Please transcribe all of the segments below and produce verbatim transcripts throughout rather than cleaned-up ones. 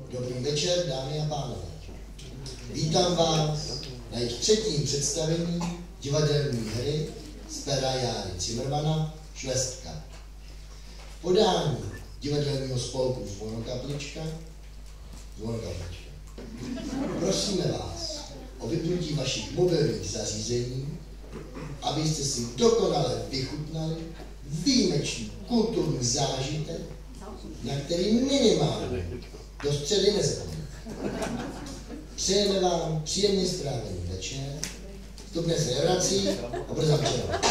Dobrý večer, dámy a pánové. Vítám vás na jejich třetím představení divadelní hry z pera Járy Cimrmana Švestka. V podání divadelního spolku Zvonokaplička, Zvonokaplička. Prosíme vás o vypnutí vašich mobilních zařízení, abyste si dokonale vychutnali výjimečný kulturní zážitek, na který minimálně do středy nezapomeňte. Přejeme vám příjemně strávený večer, vstupné se nevrací a bude zavčera.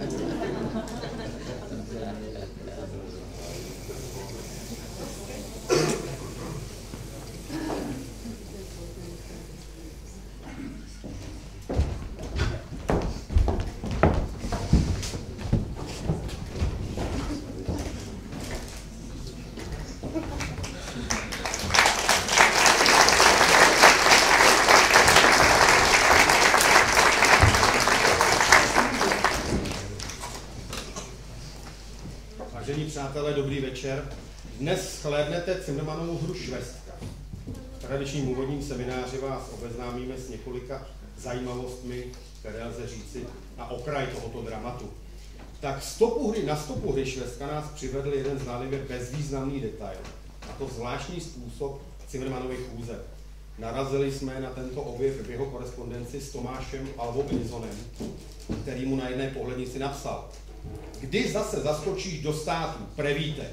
Přátelé, dobrý večer. Dnes shlédnete Cimrmanovu hru Švestka. V tradičním úvodním semináři vás obeznámíme s několika zajímavostmi, které lze říci na okraj tohoto dramatu. Tak stopu hry na stopu hry Švestka nás přivedl jeden zdánlivě bezvýznamný detail, a to zvláštní způsob Cimrmanovy chůze. Narazili jsme na tento objev v jeho korespondenci s Tomášem Alvou Edisonem, který mu na jedné pohlednici napsal: Kdy zase zaskočíš do státu, prevíte.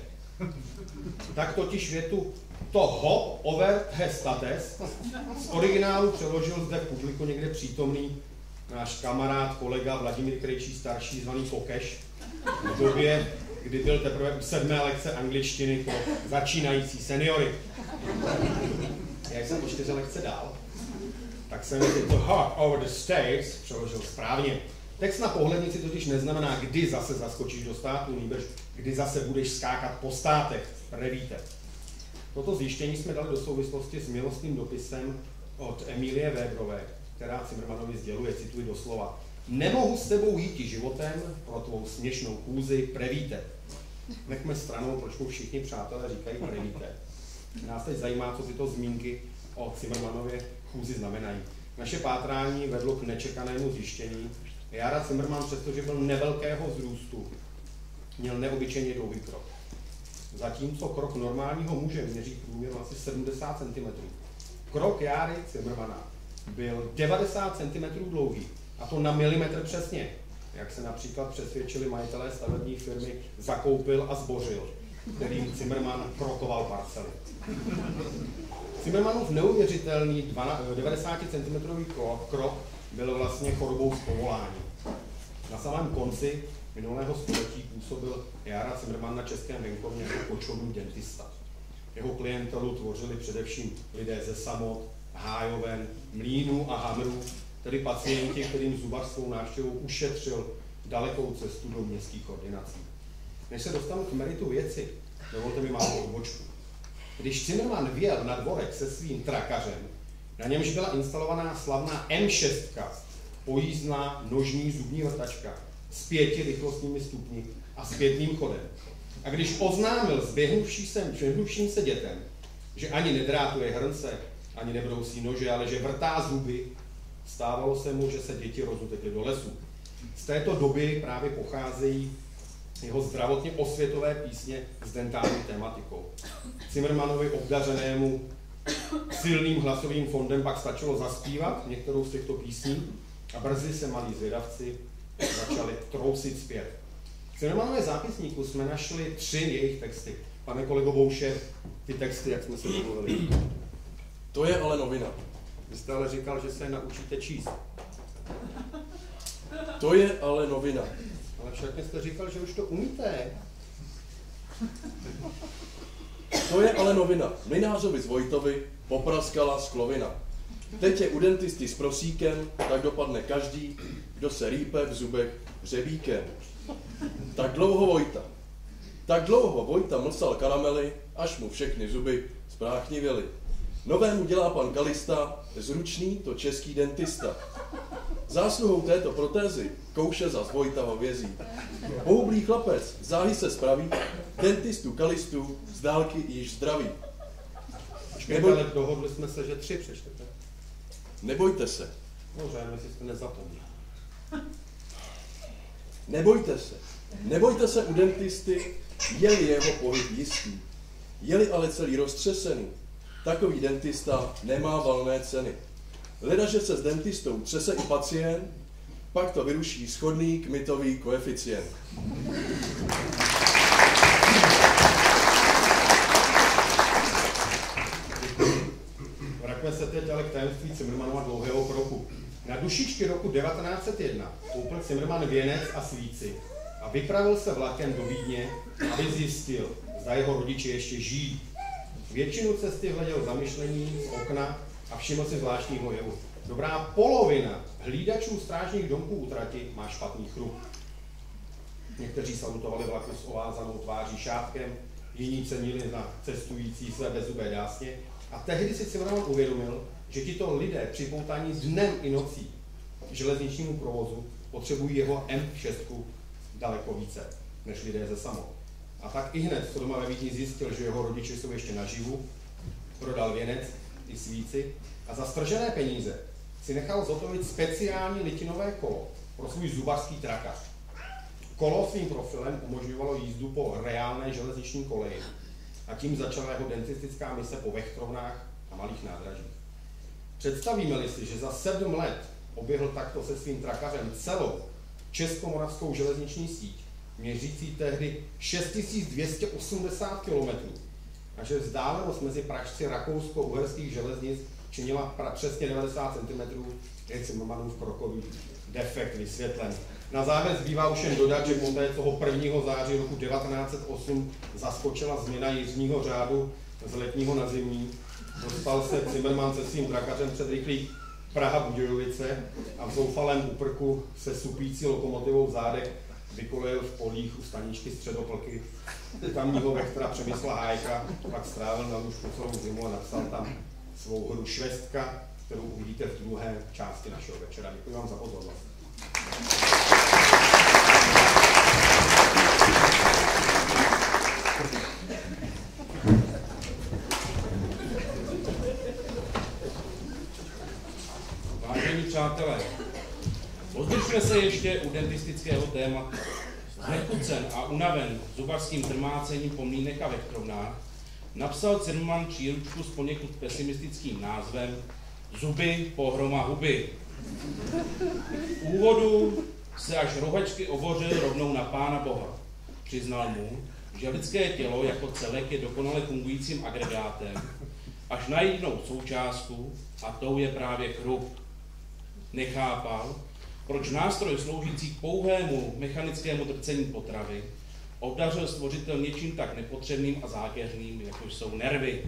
Tak totiž větu to hop over he states z originálu přeložil zde v publiku někde přítomný náš kamarád, kolega Vladimír Krejčí starší, zvaný Kokeš, v době, kdy byl teprve u sedmé lekce angličtiny pro začínající seniory. Jak jsem o čtyři lekce dál, tak jsem to hop over the states přeložil správně. Text na pohlednici totiž neznamená, kdy zase zaskočíš do státu, nýbrž kdy zase budeš skákat po státech, revíte. Toto zjištění jsme dali do souvislosti s milostným dopisem od Emilie Weberové, která Cimrmanovi sděluje, cituji doslova: Nemohu s tebou jíti životem, pro tvou směšnou chůzi prevíte. Nechme stranou, proč mu všichni přátelé říkají prevíte. Nás teď zajímá, co si to zmínky o Cimrmanově chůzi znamenají. Naše pátrání vedlo k nečekanému zjištění. Jára Cimrman, přestože byl nevelkého vzrůstu, měl neobyčejně dlouhý krok. Zatímco krok normálního muže měří průměru asi sedmdesát centimetrů. Krok Járy Cimrmana byl devadesát centimetrů dlouhý, a to na milimetr přesně, jak se například přesvědčili majitelé stavební firmy Zakoupil a Zbořil, kterým Cimrman krokoval parcely. Cimrmanův neuvěřitelný devadesáticentimetrový krok byl vlastně chorobou z povolání. Na samém konci minulého století působil Jára Cimrman na českém venkově jako kočovný dentista. Jeho klientelu tvořili především lidé ze Samot, Hájoven, Mlýnů a Hamrů, tedy pacienti, kterým zubař svou návštěvou ušetřil dalekou cestu do městských ordinací. Než se dostanu k meritu věci, dovolte mi malou odbočku. Když Cimrman vjel na dvorek se svým trakařem, na němž byla instalovaná slavná M šest, pojízdná nožní zubní vrtačka s pěti rychlostními stupni a zpětným chodem. A když oznámil zběhnuvší sem, přehnuvším se dětem, že ani nedrátuje hrnce, ani nebrousí nože, ale že vrtá zuby, stávalo se mu, že se děti rozutekly do lesu. Z této doby právě pocházejí jeho zdravotně osvětové písně s dentální tematikou. Cimrmanovi obdařenému silným hlasovým fondem pak stačilo zaspívat některou z těchto písní a brzy se malí zvědavci začali trousit zpět. V Cimrmanově zápisníku jsme našli tři jejich texty. Pane kolego Bouše, ty texty, jak jsme se domluvili. To je ale novina. Vy jste ale říkal, že se naučíte číst. To je ale novina. Ale však jste říkal, že už to umíte. To je ale novina. Mlynářovi z Vojtovy popraskala sklovina. Teď je u dentisty s prosíkem, tak dopadne každý, kdo se rýpe v zubech hřebíkem. Tak dlouho Vojta. Tak dlouho Vojta mlsal karamely, až mu všechny zuby spráchnivěly. Novému dělá pan Kalista, zručný to český dentista. Zásluhou této protézy kouše zas Vojta ho vězí. Pohublý chlapec záhy se spraví, dentistu Kalistu z dálky již zdraví. Počkejte, Neboj... ale dohodli jsme se, že tři přečtete. Nebojte se. Dobře, jestli jste nezapomněl. Nebojte se. Nebojte se u dentisty, je-li jeho pohyb jistý. Je-li ale celý roztřesený, takový dentista nemá valné ceny. Ledaže se s dentistou třese i pacient, pak to vyruší shodný kmitový koeficient. Vraťme se teď ale k tajemství Cimrmanova dlouhého kroku. Na dušičky roku devatenáct set jedna koupil Cimrman věnec a svíci a vypravil se vlakem do Vídně, aby zjistil, zda jeho rodiče ještě žijí. Většinu cesty hleděl zamyšlení z okna a všiml si zvláštního jevu. Dobrá polovina hlídačů strážních domků u trati má špatný chrup. Někteří salutovali vlaku s ovázanou tváří šátkem, jiní cenili na cestující své bezzubé dásně a tehdy si Cimrman uvědomil, že tito lidé připoutaní dnem i nocí k železničnímu provozu potřebují jeho M šest daleko více než lidé ze Samo. A tak i hned, co doma ve Vídni zjistil, že jeho rodiče jsou ještě naživu, prodal věnec i svíci a za stržené peníze si nechal zhotovit speciální litinové kolo pro svůj zubařský trakař. Kolo svým profilem umožňovalo jízdu po reálné železniční koleji a tím začala jeho dentistická mise po vechtrovnách a malých nádražích. Představíme-li si, že za sedm let oběhl takto se svým trakařem celou českomoravskou železniční síť, měřící tehdy šest tisíc dvě stě osmdesát kilometrů, a že vzdálenost mezi pražci rakousko-uherských železnic činila přesně devadesát centimetrů, je Cimrmanův krokový defekt vysvětlen. Na závěr zbývá už jen dodat, že poté toho prvního září roku devatenáct set osm zaskočila změna jízdního řádu z letního na zimní. Dostal se Cimrman se svým trakařem před rychlík Praha-Budějovice a v zoufalém úprku se supící lokomotivou v zádech vykolejil v polích u staničky Středoplky tamního vektora Přemysla Hájka, pak strávil na lůžku celou zimu a napsal tam svou hru Švestka, kterou uvidíte v druhé části našeho večera. Děkuji vám za pozornost. Vážení přátelé, pozdržme se ještě u dentistického tématu. Znechucen a unaven zubařským trmácením po mlýnech a vechtrovnách napsal Cimrman příručku s poněkud pesimistickým názvem Zuby, pohroma, huby. V úvodu se až rohačky obořil rovnou na Pána Boha. Přiznal mu, že lidské tělo jako celek je dokonale fungujícím agregátem, až na jedinou součástku, a tou je právě chrup. Nechápal, proč nástroj sloužící k pouhému mechanickému drcení potravy obdařil stvořitel něčím tak nepotřebným a zákeřným, jako jsou nervy.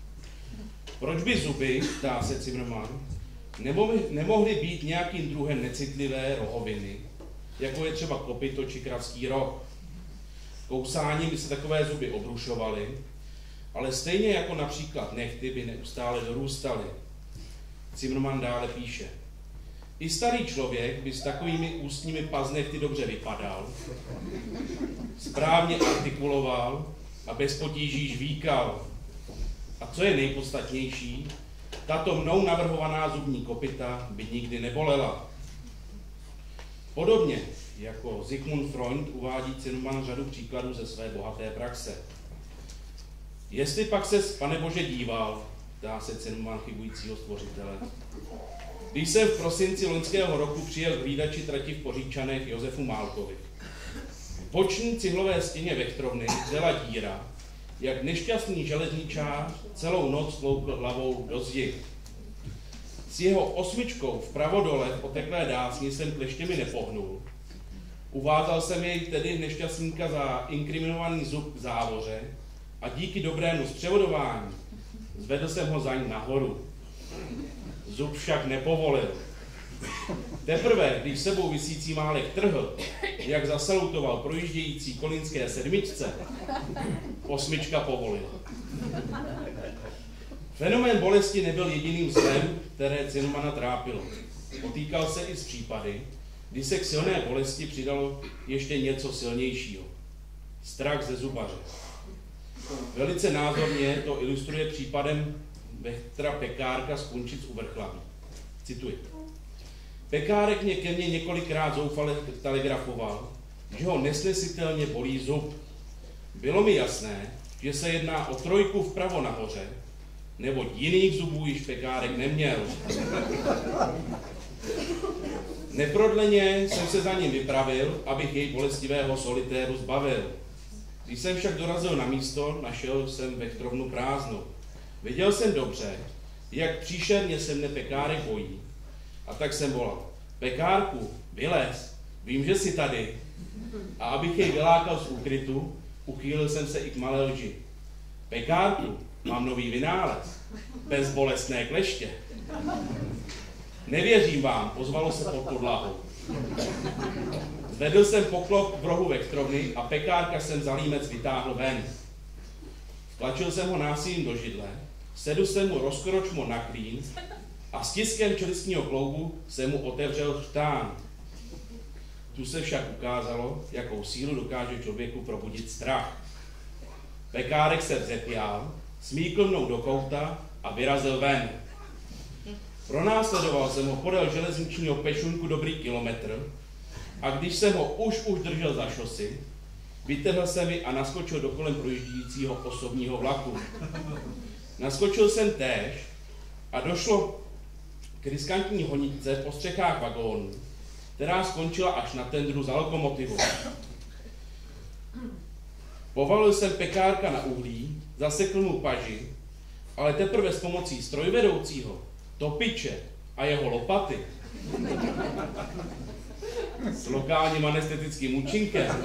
Proč by zuby, ptá se Cimrman, nemohly, nemohly být nějakým druhem necitlivé rohoviny, jako je třeba kopyto či kravský roh. Kousáním by se takové zuby obrušovaly, ale stejně jako například nehty by neustále dorůstaly. Cimrman dále píše. I starý člověk by s takovými ústními paznechty dobře vypadal, správně artikuloval a bez potíží žvíkal. A co je nejpodstatnější, tato mnou navrhovaná zubní kopyta by nikdy nebolela. Podobně jako Sigmund Freud uvádí Cimrman řadu příkladů ze své bohaté praxe. Jestli pak ses, Pane Bože, díval, dá se Cimrman chybujícího stvořitele. Když jsem v prosinci loňského roku přijel k hlídači trati v Poříčanech Josefu Málkovi. V boční cihlové stěně vechtrovny byla díra, jak nešťastný železničář celou noc tloukl hlavou do zdi. S jeho osmičkou vpravo dole v oteklé dásni jsem kleštěmi nepohnul. Uvázal jsem jej tedy nešťastníka za inkriminovaný zub k závoře a díky dobrému zpřevodování zvedl jsem ho zaň nahoru. Zub však nepovolil. Teprve, když sebou visící málek trhl, jak zasalutoval projíždějící kolínské sedmičce, osmička povolila. Fenomén bolesti nebyl jediným zlem, které Cimrmana trápilo. Potýkal se i s případy, kdy se k silné bolesti přidalo ještě něco silnějšího. Strach ze zubaře. Velice názorně to ilustruje případem Vechtra Pekárka z Kunčic u Vrchlaví. Cituji. Pekárek mě ke mně několikrát zoufale telegrafoval, že ho nesnesitelně bolí zub. Bylo mi jasné, že se jedná o trojku vpravo nahoře, neboť jiných zubů již Pekárek neměl. Neprodleně jsem se za ním vypravil, abych jej bolestivého solitéru zbavil. Když jsem však dorazil na místo, našel jsem vechtrovnu prázdnou. Viděl jsem dobře, jak příšerně se mne Pekárek bojí. A tak jsem volal, Pekárku, vylez, vím, že jsi tady. A abych jej vylákal z úkrytu, uchýlil jsem se i k malé lži. Pekárku, mám nový vynález, bezbolestné kleště. Nevěřím vám, ozvalo se pod podlahou. Zvedl jsem poklop v rohu vechtrovny a Pekárka jsem za límec vytáhl ven. Vtlačil jsem ho násilím do židle, sedl jsem mu rozkročmo na klín a stiskem čelistního kloubu jsem mu otevřel chřtán. Tu se však ukázalo, jakou sílu dokáže člověku probudit strach. Pekárek se vzepěl, smíkl mnou do kouta a vyrazil ven. Pronásledoval jsem ho podél železničního pešunku dobrý kilometr a když jsem ho už už držel za šosy, vytrhl jsem ji a naskočil do kolem projíždějícího osobního vlaku. Naskočil jsem též a došlo k riskantní honitce po střechách vagónů, která skončila až na tendru za lokomotivou. Povalil jsem Pekárka na uhlí, zasekl mu paži, ale teprve s pomocí strojvedoucího, topiče a jeho lopaty s lokálním anestetickým účinkem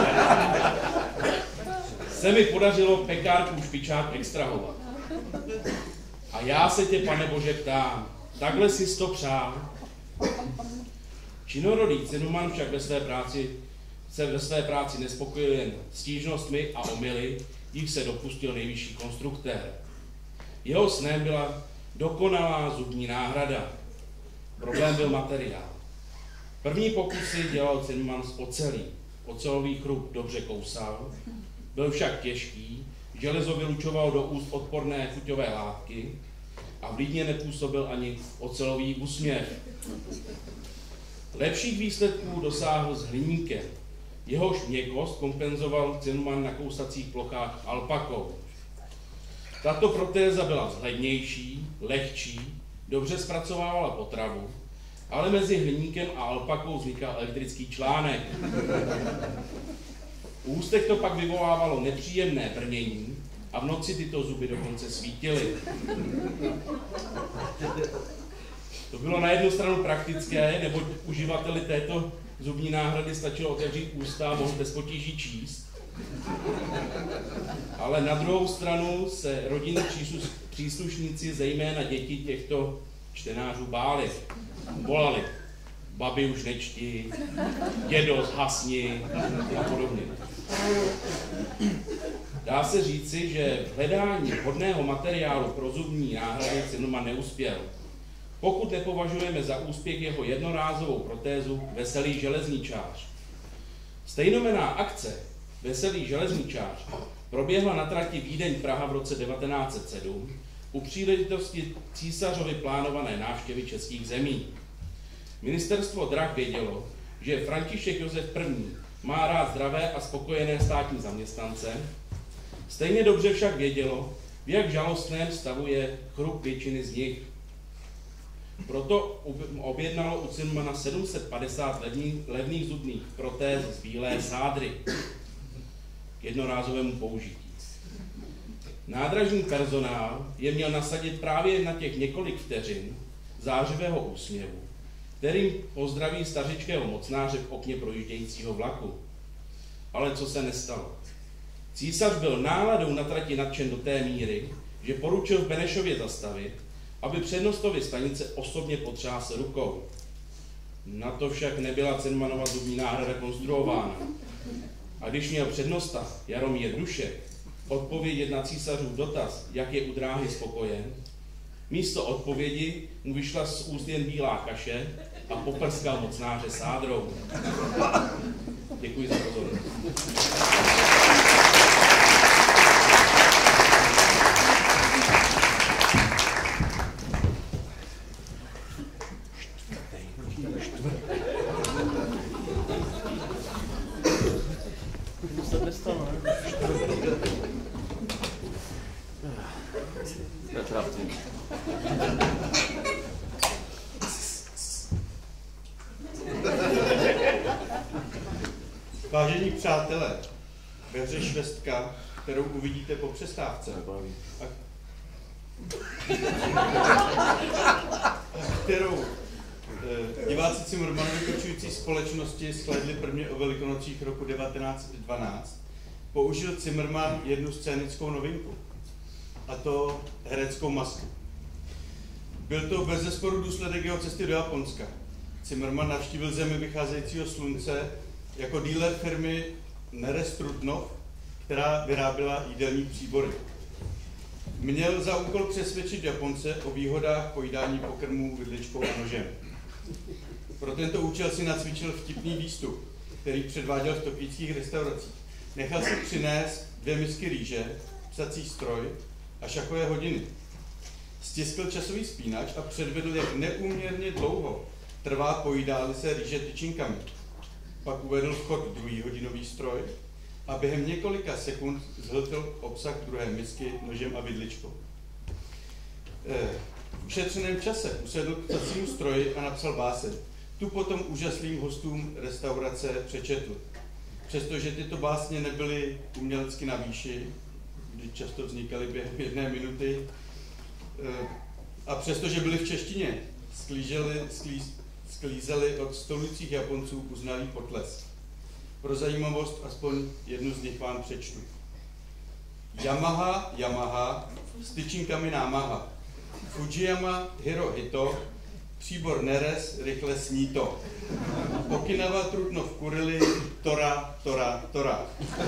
se mi podařilo Pekárku špičák extrahovat. A já se tě, Pane Bože, ptám, takhle jsi to přál? Činorodý Zimmermann však ve své práci se ve své práci nespokojil jen stížnostmi a omyly, jich se dopustil nejvyšší konstruktér. Jeho snem byla dokonalá zubní náhrada. Problém byl materiál. První pokusy dělal Zimmermann z ocelí. Ocelový chrup dobře kousal, byl však těžký, železo vylučoval do úst odporné chuťové látky a vlídně nepůsobil ani ocelový úsměv. Lepších výsledků dosáhl s hliníkem. Jehož měkkost kompenzoval Zimmermann na kousacích plochách alpakou. Tato protéza byla vzhlednější, lehčí, dobře zpracovávala potravu, ale mezi hliníkem a alpakou vznikal elektrický článek. U ústek to pak vyvolávalo nepříjemné brnění a v noci tyto zuby dokonce svítily. To bylo na jednu stranu praktické, neboť uživateli této zubní náhrady stačilo otevřít ústa a mohl bez potíží číst. Ale na druhou stranu se rodinní příslušníci, zejména děti těchto čtenářů, báli. Volali, babi už nečti, dědo zhasni a podobně. Dá se říci, že v hledání vhodného materiálu pro zubní náhrady Zimmermann neuspěl. Pokud nepovažujeme za úspěch jeho jednorázovou protézu Veselý železničář. Stejnojmenná akce Veselý železničář proběhla na trati Vídeň-Praha v roce devatenáct set sedm u příležitosti císařovy plánované návštěvy českých zemí. Ministerstvo drah vědělo, že František Josef I. má rád zdravé a spokojené státní zaměstnance, stejně dobře však vědělo, v jak žalostném stavu je chrup většiny z nich. Proto objednalo u Zimmermanna sedm set padesát levných, levných zubních protéz z bílé sádry k jednorázovému použití. Nádražní personál je měl nasadit právě na těch několik vteřin zářivého úsměvu, kterým pozdraví stařičkého mocnáře v okně projíždějícího vlaku. Ale co se nestalo? Císař byl náladou na trati nadšen do té míry, že poručil v Benešově zastavit, aby přednostovi stanice osobně potřásl rukou. Na to však nebyla Zimmermannova zubní náhrada konstruována. A když měl přednosta Jaromír Dušek odpovědět na císařův dotaz, jak je u dráhy spokojen, místo odpovědi mu vyšla z úst jen bílá kaše a poprskal mocnáře sádrou. Děkuji za pozornost. To je pravda. Vážení přátelé, ve hře švestka, kterou uvidíte po přestávce, a kterou eh, diváci Cimrmanovi kočující společnosti shlédli prvně o Velikonocích roku devatenáct set dvanáct, použil Cimrman jednu scénickou novinku, a to hereckou masku. Byl to bezesporu důsledek jeho cesty do Japonska. Cimrman navštívil zemi vycházejícího slunce jako dealer firmy Neres Trutnov, která vyráběla jídelní příbory. Měl za úkol přesvědčit Japonce o výhodách pojídání pokrmů vidličkou a nožem. Pro tento účel si nacvičil vtipný výstup, který předváděl v tokijských restauracích. Nechal si přinést dvě misky rýže, psací stroj a šachové hodiny. Stiskl časový spínač a předvedl, jak neúměrně dlouho trvá pojídá-li se rýže tyčinkami. Pak uvedl v chod druhý hodinový stroj a během několika sekund zhltl obsah druhé misky nožem a vidličkou. V ušetřeném čase usedl k psacímu stroji a napsal báseň. Tu potom úžasným hostům restaurace přečetl. Přestože tyto básně nebyly umělecky na výši, kdy často vznikaly během jedné minuty, a přestože byly v češtině, sklíželi, sklí, sklízeli od stolujících Japonců uznalý potlesk. Pro zajímavost aspoň jednu z nich vám přečtu. Yamaha, Yamaha, s tyčinkami námaha. Fujiyama, Hirohito, příbor Neres, rychle sní to. Okinawa, Trutnov, Kurily, Tora, Tora, Tora.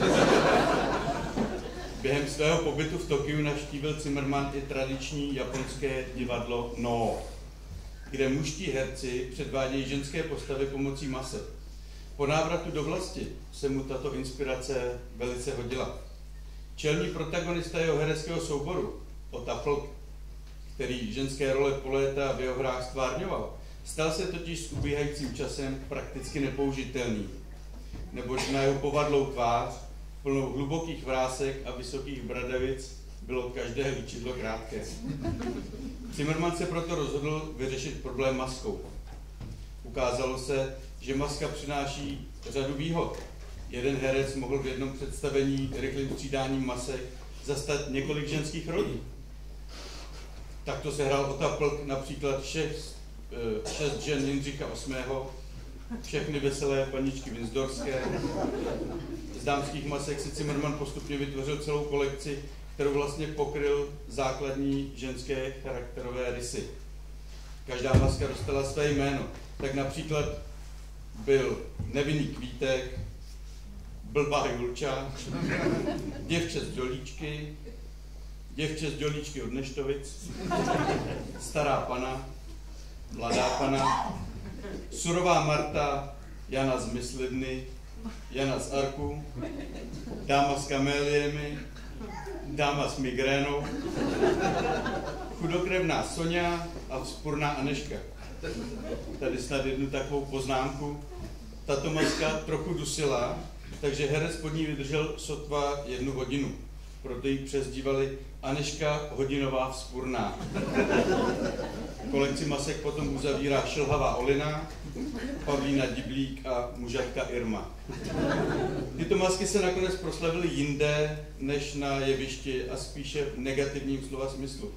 Během svého pobytu v Tokiu navštívil Cimrman i tradiční japonské divadlo No, kde mužští herci předvádějí ženské postavy pomocí masek. Po návratu do vlasti se mu tato inspirace velice hodila. Čelní protagonista jeho hereckého souboru, Ota Flk, který ženské role po léta v jeho hrách stvárňoval, stal se totiž s ubíhajícím časem prakticky nepoužitelný, nebož na jeho povadlou tvář, plnou hlubokých vrásek a vysokých bradavic, bylo každé líčidlo krátké. Cimrman se proto rozhodl vyřešit problém maskou. Ukázalo se, že maska přináší řadu výhod. Jeden herec mohl v jednom představení rychlým střídáním masek zastat několik ženských rolí. Takto se hrál Ota Plk například šest, šest žen Jindřicha osmého, všechny veselé paničky Winzdorské. Z dámských masek si Cimrman postupně vytvořil celou kolekci, kterou vlastně pokryl základní ženské charakterové rysy. Každá maska dostala své jméno. Tak například byl Nevinný kvítek, Blbá Julča, Děvče z Dolíčky, Děvče z Dolíčky od Neštovic, Stará pana, Mladá pana, Surová Marta, Jana z Myslivny, Jana z Arku, Dáma s kaméliemi, Dáma s migrénou, Chudokrevná Soňa a Vzpurná Aneška. Tady snad jednu takovou poznámku. Tato maska trochu dusila, takže herec pod ní vydržel sotva jednu hodinu. Proto ji přezdívali Aneška hodinová vzpurná. Kolekci masek potom uzavírá Šilhavá Olina, Pavlína Diblík a mužatka Irma. Tyto masky se nakonec proslavily jinde než na jevišti a spíše v negativním slova smyslu.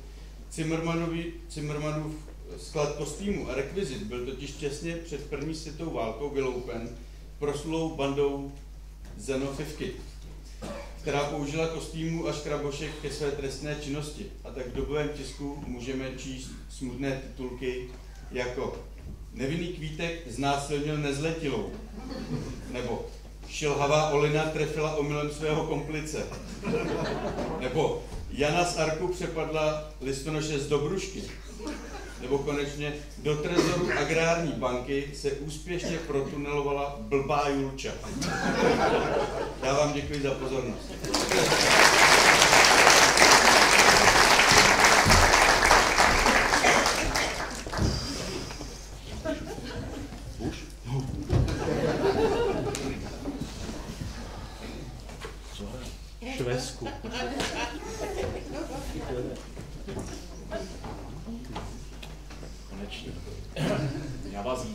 Cimrmanův sklad kostýmů a rekvizit byl totiž těsně před první světovou válkou vyloupen proslulou bandou Zenofivky, která použila kostýmů a škrabošek ke své trestné činnosti. A tak v dobovém tisku můžeme číst smutné titulky jako Nevinný kvítek znásilnil nezletilou, nebo Šilhavá Olina trefila omylem svého komplice, nebo Jana z Arku přepadla listonoše z Dobrušky, nebo konečně do trezoru agrární banky se úspěšně protunelovala Blbá Julča. Já vám děkuji za pozornost. Už? Švesku.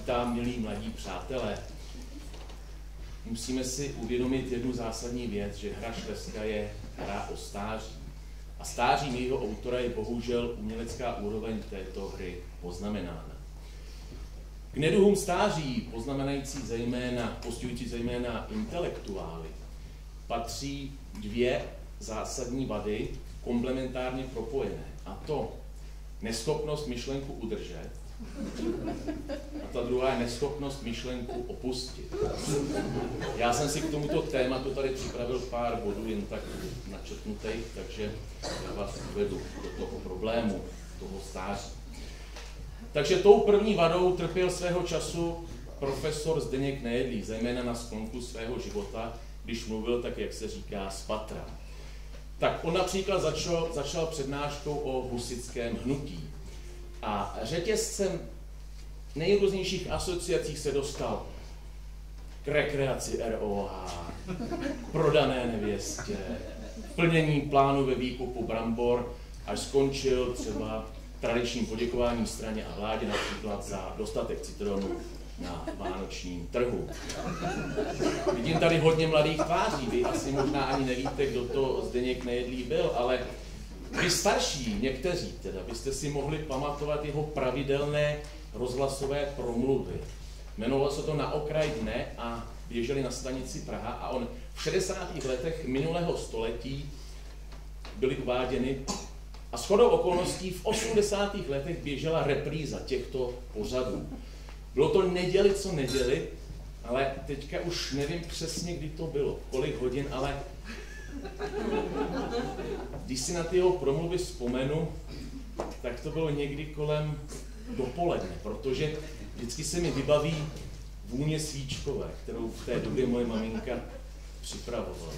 vítám, milí mladí přátelé. Musíme si uvědomit jednu zásadní věc, že hra Švestka je hra o stáří. A stářím jejího autora je bohužel umělecká úroveň této hry poznamenána. K neduhům stáří, poznamenající zejména, postihující zejména intelektuály, patří dvě zásadní vady komplementárně propojené. A to neschopnost myšlenku udržet a ta druhá je neschopnost myšlenku opustit. Já jsem si k tomuto tématu tady připravil pár bodů jen tak načrtnutých, takže já vás uvedu do toho problému, toho stáří. Takže tou první vadou trpěl svého času profesor Zdeněk Nejedlý, zejména na sklonku svého života, když mluvil tak, jak se říká, z patra. Tak on například začal, začal přednáškou o husitském hnutí. A řetězcem nejrůznějších asociací se dostal k rekreaci R O H, prodané nevěstě, plnění plánu ve výkupu brambor, až skončil třeba tradičním poděkováním straně a vládě například za dostatek citronů na vánočním trhu. Vidím tady hodně mladých tváří, vy asi možná ani nevíte, kdo to Zdeněk Nejedlý byl, ale vy starší, někteří teda, byste si mohli pamatovat jeho pravidelné rozhlasové promluvy. Jmenovalo se to Na okraj dne a běželi na stanici Praha a on v šedesátých letech minulého století byly uváděny a shodou okolností v osmdesátých letech běžela repríza těchto pořadů. Bylo to neděli co neděli, ale teďka už nevím přesně, kdy to bylo, kolik hodin, ale když si na ty jeho promluvy vzpomenu, tak to bylo někdy kolem dopoledne, protože vždycky se mi vybaví vůně svíčkové, kterou v té době moje maminka připravovala.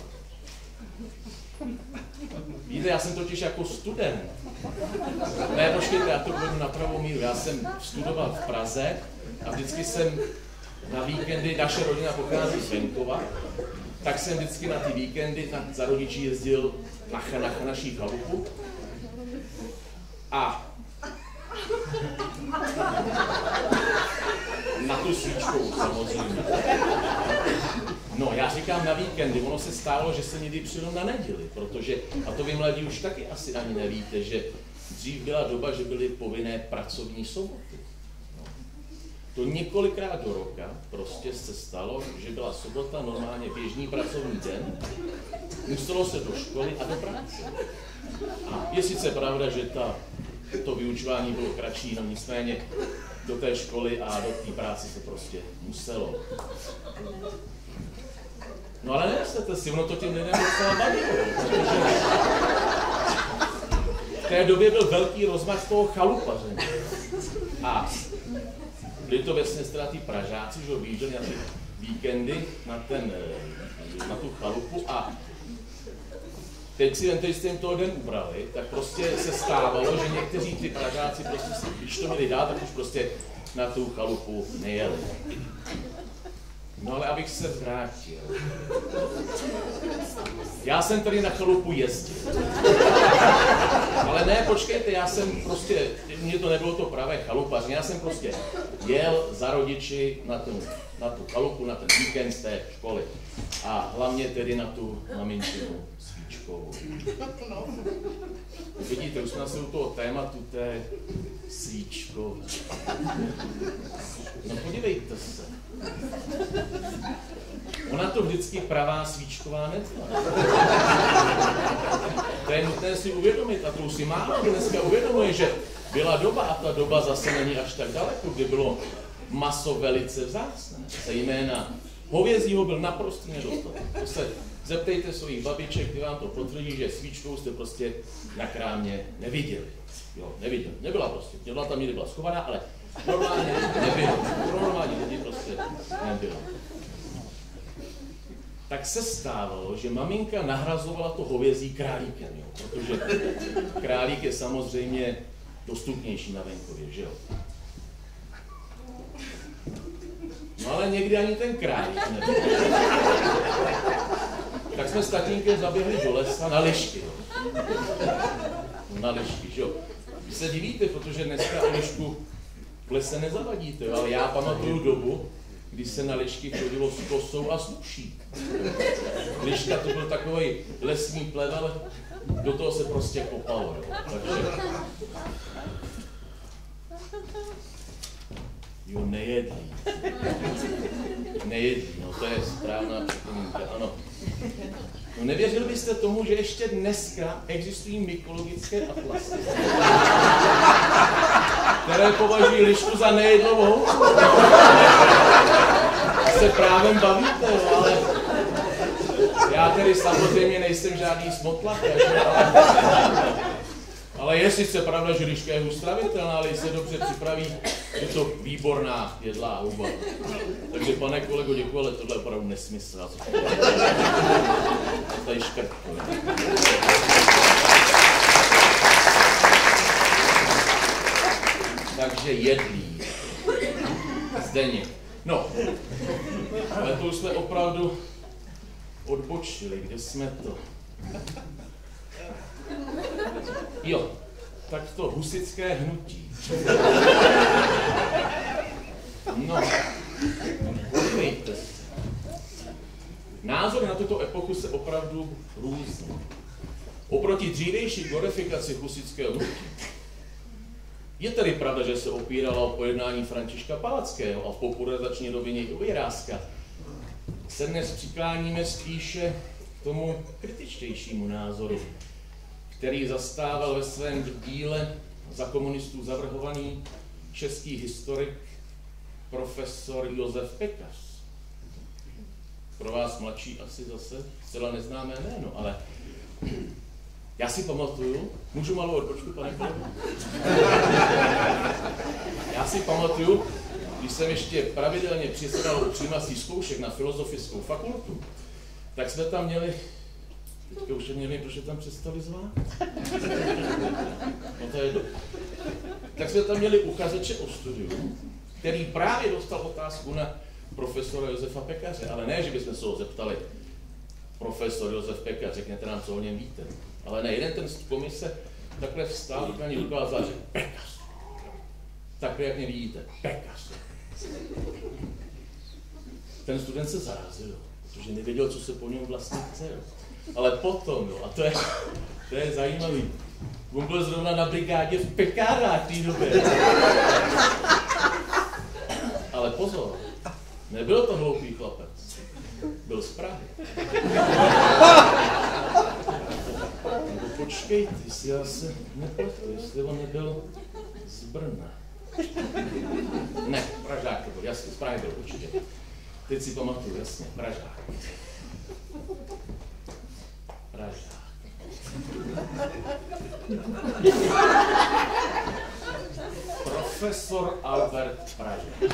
Víte, já jsem totiž jako student. Ne, počkejte, já to budu na pravou míru. Já jsem studoval v Praze a vždycky jsem na víkendy, naše rodina pochází z venkova, tak jsem vždycky na ty víkendy na, za rodičí jezdil na, na, na naší chalupu. A na tu svíčkou samozřejmě. No, já říkám na víkendy, ono se stálo, že se někdy přijel na neděli, protože, a to vy mladí už taky asi ani nevíte, že dřív byla doba, že byly povinné pracovní soboty. No. To několikrát do roka prostě se stalo, že byla sobota normálně běžný pracovní den, muselo se do školy a do práce. A je sice pravda, že ta, to vyučování bylo kratší, no nicméně do té školy a do té práce se prostě muselo. No ale nemyslete si, ono to těm lidem docela bavilo, protože v té době byl velký rozmach toho chalupaření. A byli to vesměs teda ty Pražáci, že vyjížděli na ty víkendy na, ten, na tu chalupu a teď si vemte, když jste jim toho den ubrali, tak prostě se stávalo, že někteří ty Pražáci prostě si, když to měli dát, tak už prostě na tu chalupu nejeli. No ale abych se vrátil. Já jsem tady na chalupu jezdil. Ale ne, počkejte, já jsem prostě, mně to nebylo to pravé chalupaření, já jsem prostě jel za rodiči na tu, na tu chalupu, na ten víkend z té školy. A hlavně tedy na tu maminkinu svíčkovou. Vidíte, už jsme se u toho tématu té svíčkové. No podívejte se. Ona to vždycky pravá svíčková nebyla. To je nutné si uvědomit a to si málo dneska uvědomuje, že byla doba a ta doba zase není až tak daleko, kdy bylo maso velice vzácné. Zejména hovězího byl naprostý nedostatek. To se zeptejte svých babiček, ty vám to potvrdí, že svíčkou jste prostě na krámě neviděli. Jo, neviděli. Nebyla prostě. Nebyla tam někdy byla schovaná, ale normálně nebylo. Pro normální lidi prostě nebylo. Tak se stávalo, že maminka nahrazovala to hovězí králíkem, jo, protože králík je samozřejmě dostupnější na venkově, že jo. No ale někdy ani ten králík nebyl. Tak jsme s tatínkem zaběhli do lesa na lišky, jo. Na lišky, že jo. Vy se divíte, protože dneska o lišku plese nezavadíte, jo? Ale já pamatuju dobu, kdy se na lišky chodilo s kosou a s uší. Liška to byl takový lesní plevel, do toho se prostě kopalo. Jo? Takže... Jo, nejedlí. Nejedlí, no to je správná připomínka, ano. No nevěřil byste tomu, že ještě dneska existují mykologické atlasy, které považují lišku za nejedlovou? Se právem bavíte, no, ale já tedy samozřejmě nejsem žádný smotlak, ale, ale je sice pravda, že liška je hustravitelná, ale se dobře připraví, je to výborná jedlá houba. Takže pane kolego, děkuji, ale tohle je opravdu nesmysl. Tady škrtko. Takže jedlí. Zdeněk. No, ale to už jsme opravdu odbočili, kde jsme to? Jo, tak to husické hnutí. No, podívejte se. Názory na tuto epochu se opravdu různí. Oproti dřívější glorifikaci husického hnutí je tedy pravda, že se opírala o pojednání Františka Palackého a v popularizační rovině i o Jiráska. Se dnes přikláníme spíše k tomu kritičtějšímu názoru, který zastával ve svém díle za komunistů zavrhovaný český historik profesor Josef Pekař. Pro vás mladší asi zase zcela neznámé jméno, ale já si pamatuju, můžu malou odbočku, pane kolego? Já si pamatuju, když jsem ještě pravidelně přisedal u přijímacích zkoušek na filozofickou fakultu, tak jsme tam měli, teďka už nevím, proč je tam přestali zvát. No to je do... Tak jsme tam měli uchazeče o studium, který právě dostal otázku na profesora Josefa Pekaře, ale ne, že bychom se ho zeptali, profesor Josef Pekař, řekněte nám, co o něm víte. Ale ne, jeden ten z komise takhle vstál, na ní ukázal, že Pekař. Takhle, jak mě vidíte, Pekař. Ten student se zarazil, protože nevěděl, co se po něm vlastně chce. Ale potom, jo, a to je, to je zajímavý, on byl zrovna na brigádě v pekárách v té době. Ale pozor, nebyl to hloupý chlapec, byl z Prahy. No počkejte, jestli já se nepletu, jestli on nebyl z Brna. Ne, Pražák to byl, jasně, z Prahy byl určitě. Teď si pamatuju, jasně, Pražák. Pražák. Profesor Albert Pražák.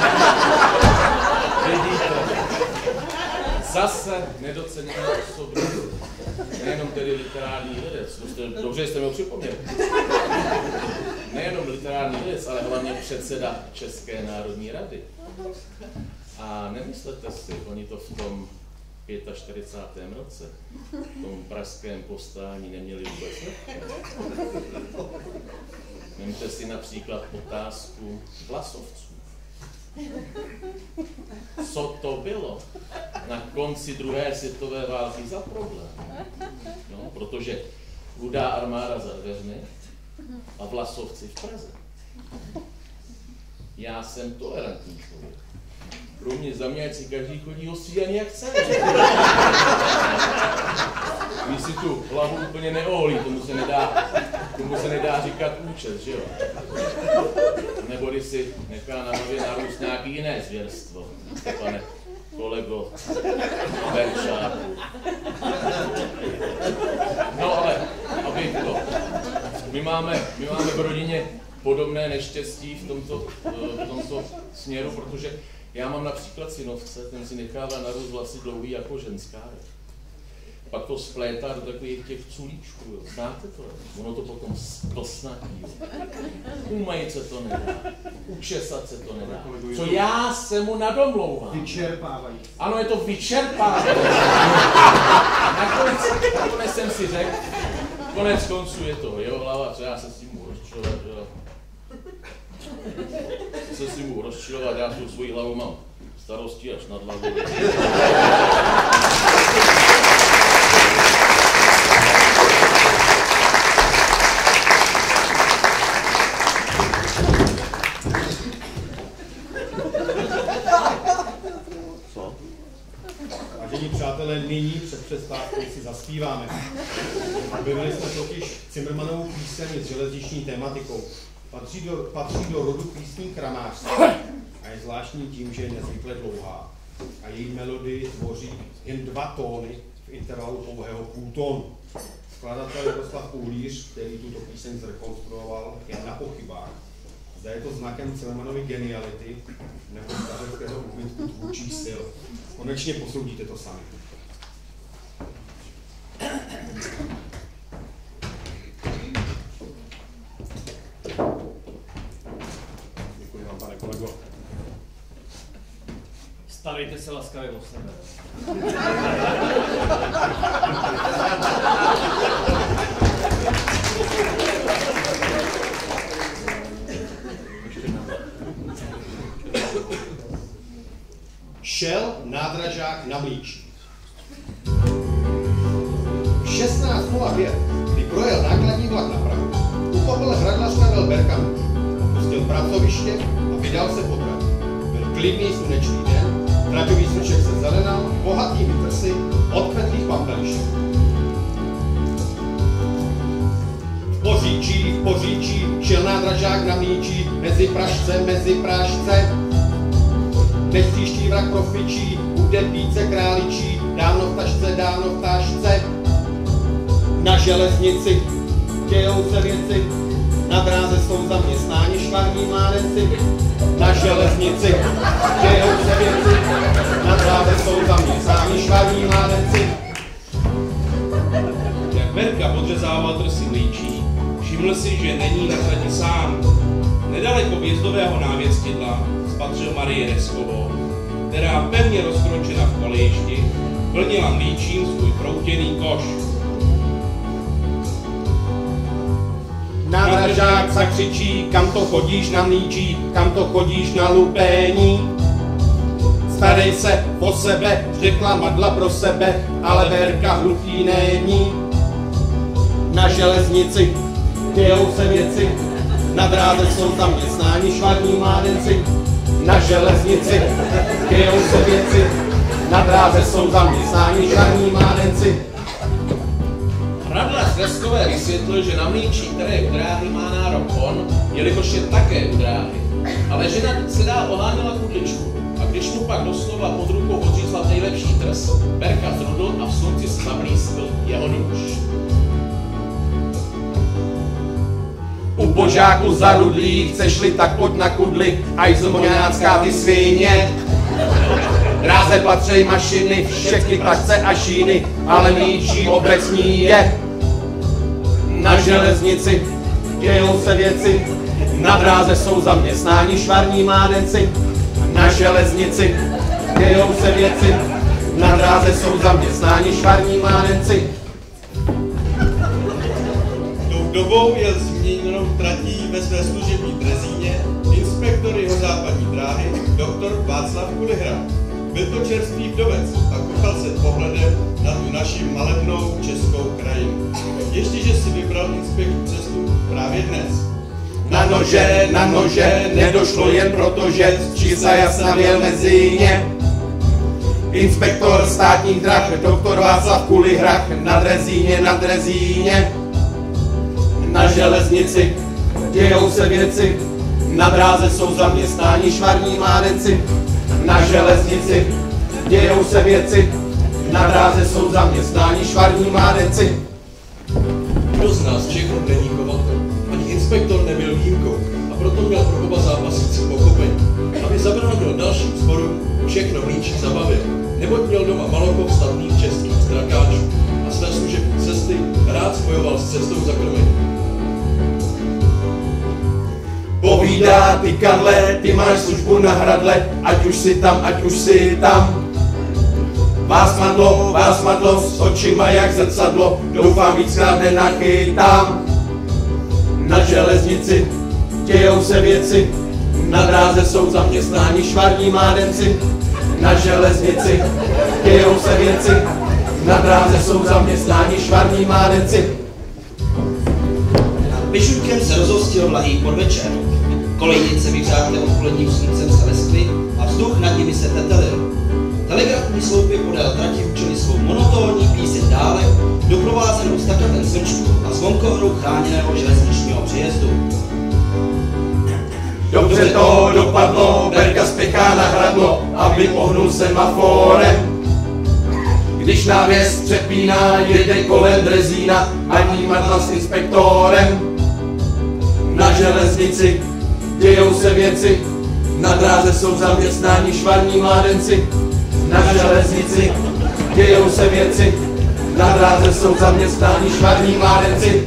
Vidíte, zase nedoceněná osobnost, nejenom tedy literární vědec, dobře jste mi ho připomněli. Nejenom literární vědec, ale hlavně předseda České národní rady. A nemyslete si, oni to v tom čtyřicátém pátém roce, v tom pražském povstání neměli vůbec lehké. Vemte si například otázku vlasovců. Co to bylo na konci druhé světové války za problém? No, protože Rudá armáda za dveřmi a vlasovci v Praze. Já jsem tolerantní člověk. Pro mě za mě, ať si každý chodí ostříhaný jak chce. Když si tu hlavu úplně neoholí, tomu se nedá, tomu se nedá říkat účet, že jo? Nebo když si nechá na hlavě narůst nějaký jiné zvěrstvo, pane kolego Berčáku. No ale, aby to, my máme, my máme v rodině podobné neštěstí v tomto, v tomto směru, protože já mám například synovce, ten si nechává narůst vlasy dlouhý jako ženská. Pak to splétá do takových těch culíčků, jo. Znáte to? Ono to potom splsnatí. Umajit se to nedá, učesat se to nedá. Co já se mu nadomlouvám. Vyčerpávají. Ano, je to vyčerpávají. Nakonec, nakonec jsem si řekl, konec konců je to jeho hlava, co já se s tím budu rozčovat, jo. Se si mu rozčilovat, já tu svoji hlavu mám starosti až nad hlavu. Vážení přátelé, nyní před přestávkou si zaspíváme. Objevili jsme totiž Cimrmanovu píseň s železniční tematikou. Patří do, patří do rodu písní kramářství a je zvláštní tím, že je nezvykle dlouhá. A její melodii tvoří jen dva tóny v intervalu pouhého půl tónu. Skladatel Jaroslav Uhlíř, který tuto píseň zrekonstruoval, je na pochybách. Zda je to znakem Cimrmanovy geniality nebo stařeckého úbytku tvůrčích sil. Konečně posoudíte to sami. Děkuji vám, pane kolego. Starejte se laskavě o sebe. Šel nádražák na Mlýči. V šestnáct nula pět, kdy projel nákladní vlak na Prahu, uchopil hradlař Karel Berkant, opustil pracoviště a vydal se po trati. Byl klidný slunečný den, traťový sluček se zelenal, bohatými trsy, odkvetlých pampelišek. V Poříčí, v Poříčí, šel nádražák na Mlýči, mezi Pražce, mezi Pražce. Než příští vrak profičí, bude píce králičí, dávno v tašce, dávno v tašce. Na železnici dějou se věci, na dráze jsou zaměstnáni švarní mládenci. Na železnici dějou se věci, na dráze jsou zaměstnáni švarní mládenci. Jak Berka podřezával trsy Mlýčí, všiml si, že není na trati sám. Nedaleko vjezdového návěstidla spatřil Marii Reskovou, která pevně rozkročena v kolejišti plnila Mlýčím svůj proutěný koš. Nádražák zakřičí, kam to chodíš na Mlýčí, kam to chodíš na lupéní. Starej se o sebe, řekla Madla pro sebe, ale Berka hluchý není. Na železnici dějou se věci, na dráze jsou zaměstnáni švarní mládenci. Na železnici dějou se věci, na dráze jsou zaměstnáni švarní mládenci. Hradlař Reskové vysvětlil, že na Mlýčí, které u dráhy, má nárok on, jelikož je také u dráhy. Ale žena se dál oháněla kudličku a když mu pak doslova pod rukou odřízla nejlepší trs, Berka zrudl a v slunci se zablízkl jeho nůž. U požáku zarudlí, chceš-li, tak pojď na kudli, aj zmoňácká ty svině. Dráze patří mašiny, všechny pražce a šíny, ale Mlýčí obecní je. Na železnici dějou se věci, na dráze jsou zaměstnáni švarní mládenci. Na železnici dějou se věci, na dráze jsou zaměstnáni švarní mládenci. Tou dobou jel změněnou tratí ve své služební drezíně inspektor jeho západní dráhy, doktor Václav Kulihrad. Byl to čerstvý vdovec a kochal se pohledem na tu naši malebnou českou krajinu. Ještěže si vybral inspektor cestu právě dnes. Na nože, na nože, nedošlo jen proto, že čísla jasna věl mezi ně. Inspektor státních drah, doktor Václav Kulihrad, na drezíně, na drezíně. Na železnici dějou se věci, na dráze jsou zaměstnáni švarní mládenci. Na železnici dějou se věci, na dráze jsou zaměstnáni švarní mládenci. Kdo z nás Čechů není chovatel? Ani inspektor nebyl výjimkou a proto měl pro oba zápasící pochopení. Aby zabránil dalším sporům, všechno Mlýčí zabavil, neboť měl doma malokov statných českých zdrakáčů a své služební cesty rád spojoval s cestou za krmení. Povídá ty Karle, ty máš službu na hradle, ať už si tam, ať už si tam. Vás madlo, vás madlo, s očima jak zrcadlo, doufám víckrát nenachytám. Na železnici dějou se věci, na dráze jsou zaměstnáni švarní mládenci. Na železnici dějou se věci, na dráze jsou zaměstnáni švarní mládenci. Nad Pišuťkem se rozhostil vlahý podvečer. Kolejnice vyhřáté odpoledním sluncem se leskly a vzduch nad nimi se tetelil. Telegrafní sloupy podél trati učily svou monotónní píseň dále, doprovázenou stakatem smrčků a zvonkohrou chráněného železničního přejezdu. Dobře to dopadlo, Berka spěchá na hradlo, aby pohnul semaforem. Když návěs přepíná, jede kolem drezína, ani madla s inspektorem. Na železnici dějou se věci, na dráze jsou zaměstnáni švarní mládenci. Na železnici dějou se věci, na dráze jsou zaměstnáni švarní mládenci.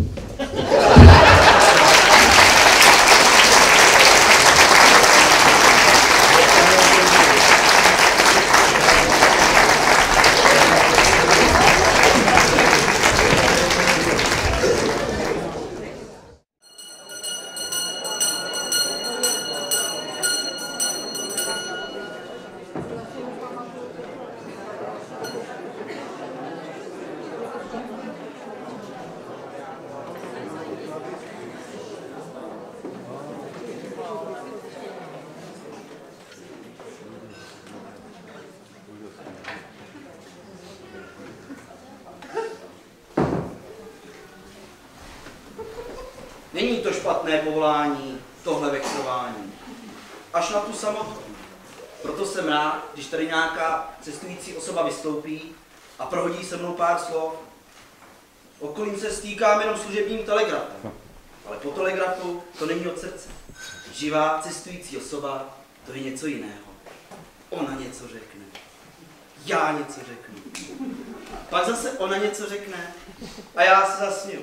Není to špatné povolání, tohle vexrování. Až na tu samotku. Proto jsem rád, když tady nějaká cestující osoba vystoupí a prohodí se mnou pár slov. Okolím se stýkám jenom služebním telegrafem, ale po telegrafu to není od srdce. Živá cestující osoba, to je něco jiného. Ona něco řekne. Já něco řeknu. Pak zase ona něco řekne a já se zasměju.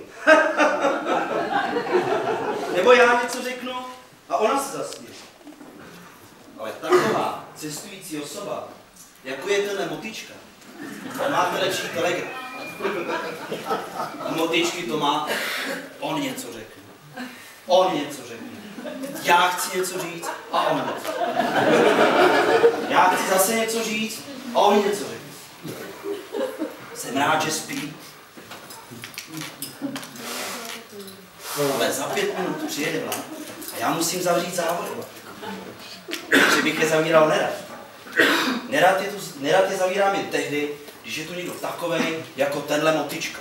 Nebo já něco řeknu a ona se zasměje. Ale taková cestující osoba, jako je tenhle Motyčka, máte lepší telegraf. A Motyčky to máte. On něco řekne. On něco řekne. Já chci něco říct a on něco. Já chci zase něco říct a on něco řekne. Jsem rád, že spí. Ale za pět minut přijede vlak a já musím zavřít závody. Že bych je zavíral nerad. Nerad je, tu, nerad je zavírám jen tehdy, když je tu někdo takovej, jako tenhle Motyčka.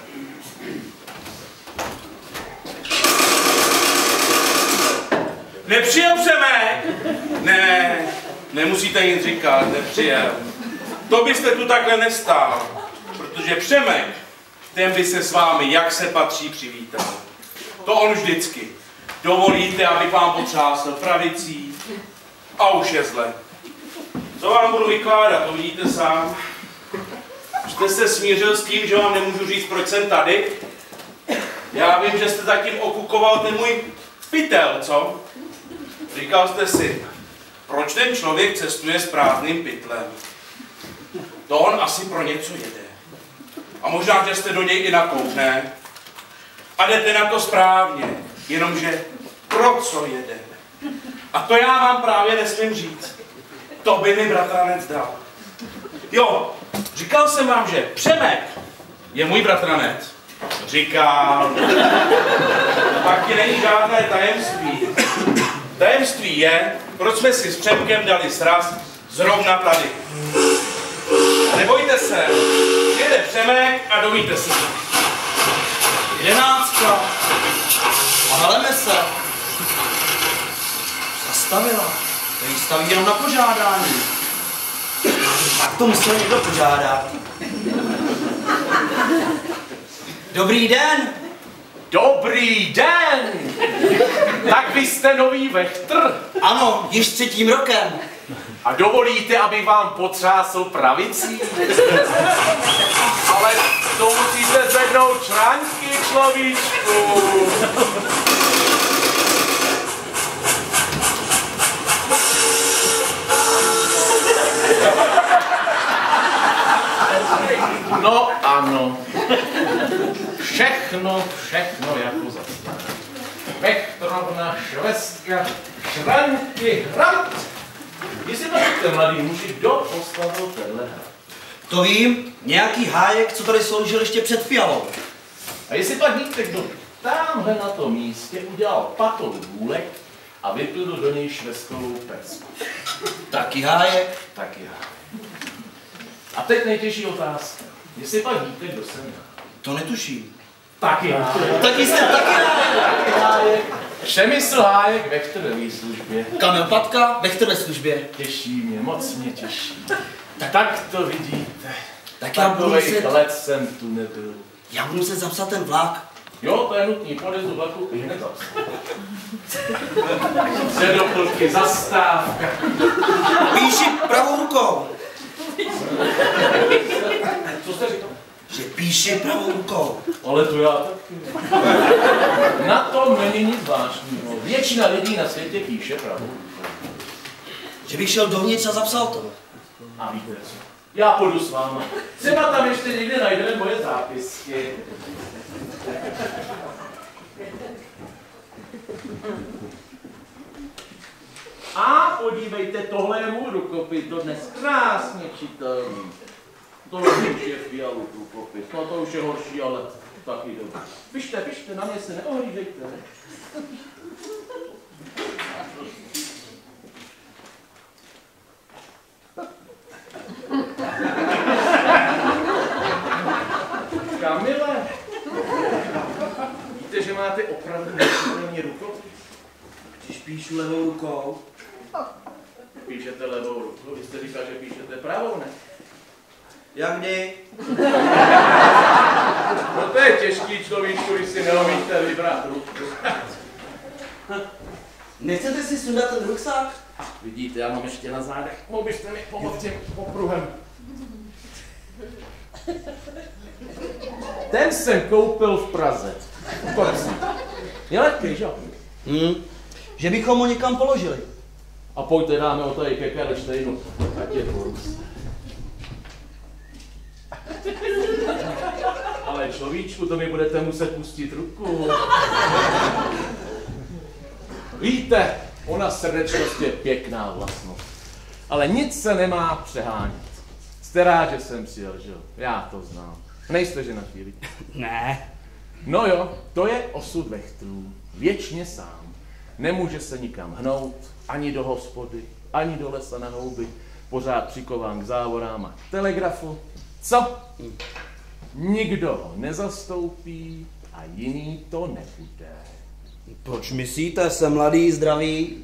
Nepřijel Přemek? Ne, nemusíte nic říkat, nepřijel. To byste tu takhle nestál, protože Přemek, ten by se s vámi, jak se patří, přivítal. To on vždycky. Dovolíte, abych vám potřásl pravicí a už je zle. Co vám budu vykládat, to vidíte sám. Jste se smířil s tím, že vám nemůžu říct, proč jsem tady? Já vím, že jste zatím okukoval ten můj pytel, co? Říkal jste si, proč ten člověk cestuje s prázdným pytlem? To on asi pro něco jede. A možná, že jste do něj i nakoukne. A jdete na to správně, jenomže pro co jede? A to já vám právě nesmím říct. To by mi bratranec dal. Jo, říkal jsem vám, že Přemek je můj bratranec. Říkal. Taky není žádné tajemství. Tajemství je, proč jsme si s Přemkem dali sraz zrovna tady. Nebojte se, jede Přemek a dovíte se. Jedenáctka. A heleme se. Zastavila. To jí staví jenom na požádání. Tak to musel někdo požádat. Dobrý den. Dobrý den! Tak vy jste nový vechtr? Ano, již třetím rokem. A dovolíte, abych vám potřásl pravicí? Ale to musíte zvednout články, človíčku. No ano. Všechno, všechno jako zase. Vechtr slavná švestka Šranky Hrad. Jestli to víte, mladý muži, kdo postavil tenhle hrad? To vím, nějaký hájek, co tady sloužil ještě před Fialou. A jestli pak víte, kdo tamhle na tom místě udělal patou důlek a vyplil do něj švestkovou pecku. Taky hájek. Taky hájek. A teď nejtěžší otázka. Jestli pak víte, kdo jsem já? To netuším. Taky hájek. Taky jste taky hájek. Taky hájek. Přemysl Hájek ve chtrové službě. Kamil Patka, Vechter ve službě. Těší mě, moc mě těší. Tak, tak to vidíte. Tak já budu Takových muset, let jsem tu nebyl. já budu muset zapsat ten vlak. Jo, to je nutný, podjezu vlaku i hned zapsat. Předopilky, zastávka. Píši pravou rukou. Co jste říkal? Že píši pravou rukou. Ale to já taky. Na tom není nic zvláštního. Většina lidí na světě píše pravou. Že bych šel dovnitř a zapsal to. A víte co? Já půjdu s váma. Třeba tam ještě někde najdeme moje zápisky. A podívejte, tohle je můj rukopis, to dnes krásně čitelný. Tohle už je Fialův rukopis, no to už je horší, ale taky dobrý. Pište, pište, na mě se neohlídejte. Kamile, víte, že máte opravdu nečitelný rukopis? Když píšu levou rukou. Píšete levou rukou, vy jste říkal, že píšete pravou, ne? Jak kdy? No to je těžký človíčku, když si neumíte vybrat ruku. Nechcete si sundat ten ruksak? Vidíte, já mám ještě na zádech. Mohl byste mi pomoct tím popruhem. Ten jsem koupil v Praze. Prosím. Je lehký, že jo? Hmm. Že bychom ho někam položili. A pojďte, dáme ho tady ke Karlštejnu. Ať je porus. Ale človíčku, to mi budete muset pustit ruku. Víte, ona srdečnost je pěkná vlastnost. Ale nic se nemá přehánět. Jste rád, že jsem přijel, že jo? Já to znám. Nejste že na chvíli? Ne. No jo, to je osud vechtrů. Věčně sám. Nemůže se nikam hnout, ani do hospody, ani do lesa na houby. Pořád přikován k závorám a k telegrafu. Co? Nikdo ho nezastoupí a jiný to nebude. Proč myslíte, jsem mladý, zdravý?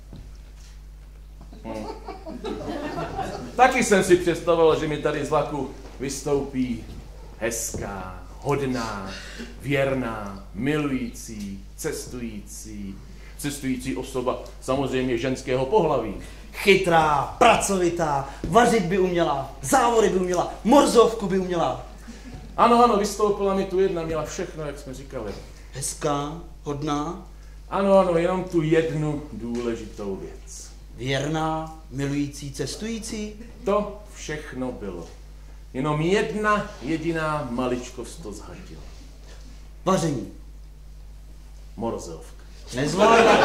Hmm. Taky jsem si představoval, že mi tady z vlaku vystoupí hezká, hodná, věrná, milující, cestující, cestující osoba, samozřejmě ženského pohlaví. Chytrá, pracovitá, vařit by uměla, závory by uměla, morzovku by uměla. Ano, ano, vystoupila mi tu jedna, měla všechno, jak jsme říkali. Hezká, hodná, Ano, ano, jenom tu jednu důležitou věc. věrná, milující, cestující. To všechno bylo. Jenom jedna jediná maličkost to zhatila. Vaření. Morzovka. Nezvládla.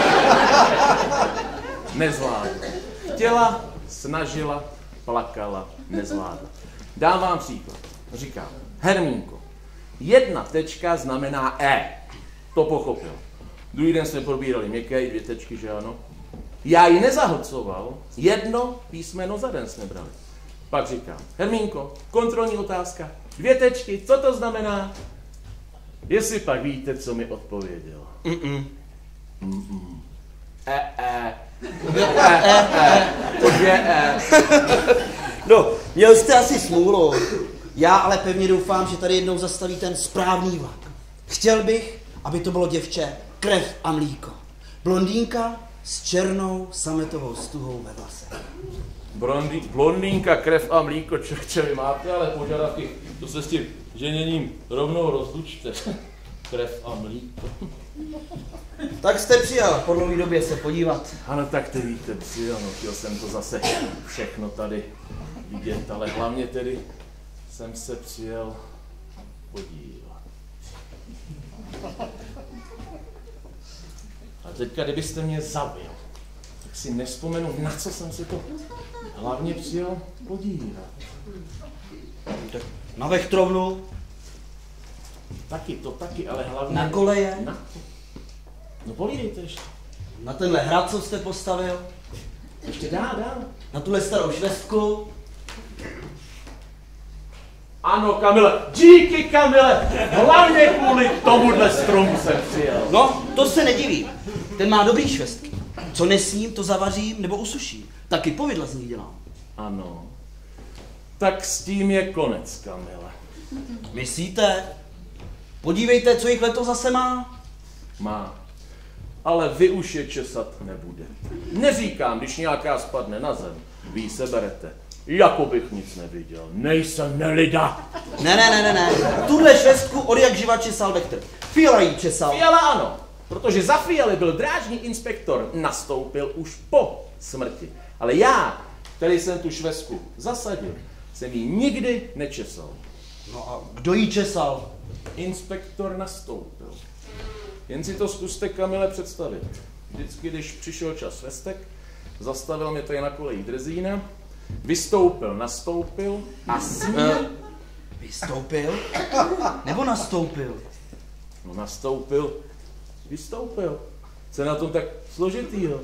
Nezvládla. Chtěla, snažila, plakala, nezvládla. Dám vám příklad. Říkám, Hermínko, jedna tečka znamená E. To pochopil. Druhý den jsme probírali měkké i dvě tečky, že ano. Já ji nezahlcoval, jedno písmeno za den jsme brali. Pak říkám, Hermínko, kontrolní otázka, dvě tečky, co to znamená? Jestli pak víte, co mi odpověděl. Mm-mm. Mm-mm. E, e. E, e, e. To dvě E. No, měl jste asi smůlu. Já ale pevně doufám, že tady jednou zastaví ten správný vlak. Chtěl bych, aby to bylo děvče krev a mlíko. Blondýnka s černou sametovou stuhou ve vlase. Blondý, blondýnka, krev a mlíko, člověče, vy máte ale požadavky, to se s tím ženěním rovnou rozlučte. Krev a mlíko. Tak jste přijel po dlouhé době se podívat. Ano, tak ty víte, přijel, no, chtěl jsem to zase všechno tady vidět, ale hlavně tedy jsem se přijel podívat. A teďka, kdybyste mě zabil, tak si nevzpomenu, na co jsem si to hlavně přijel podívat. Na vechtrovnu, Taky, to taky, ale hlavně... na koleje, Na... No povídejte ještě. na tenhle hrad, co jste postavil, Ještě dá, dá. na tuhle starou švestku. Ano, Kamile, díky Kamile, hlavně kvůli tomuhle stromu jsem přijel. No, to se nedivím. Ten má dobrý švestky. Co nesním, to zavařím nebo usuším. Taky povidla z nich dělám. Ano, tak s tím je konec, Kamile. Myslíte? Podívejte, co jich letos zase má. Má, ale vy už je česat nebude. Neříkám, když nějaká spadne na zem, vy ji seberete. Jako bych nic neviděl, nejsem nelida. Ne, ne, ne, ne, ne. Tuhle švestku od jak živa česal Vechtr. Fiala jí česal. Fiala ano, protože za Fialy byl drážní inspektor, nastoupil už po smrti. Ale já, který jsem tu švestku zasadil, jsem ji nikdy nečesal. No a kdo jí česal? Inspektor nastoupil. Jen si to zkuste, Kamile, představit. Vždycky, když přišel čas švestek, zastavil mě tady na koleji Drezína, vystoupil, nastoupil a s ním... Uh, vystoupil? Nebo nastoupil? No nastoupil, vystoupil. Co je na tom tak složitýho?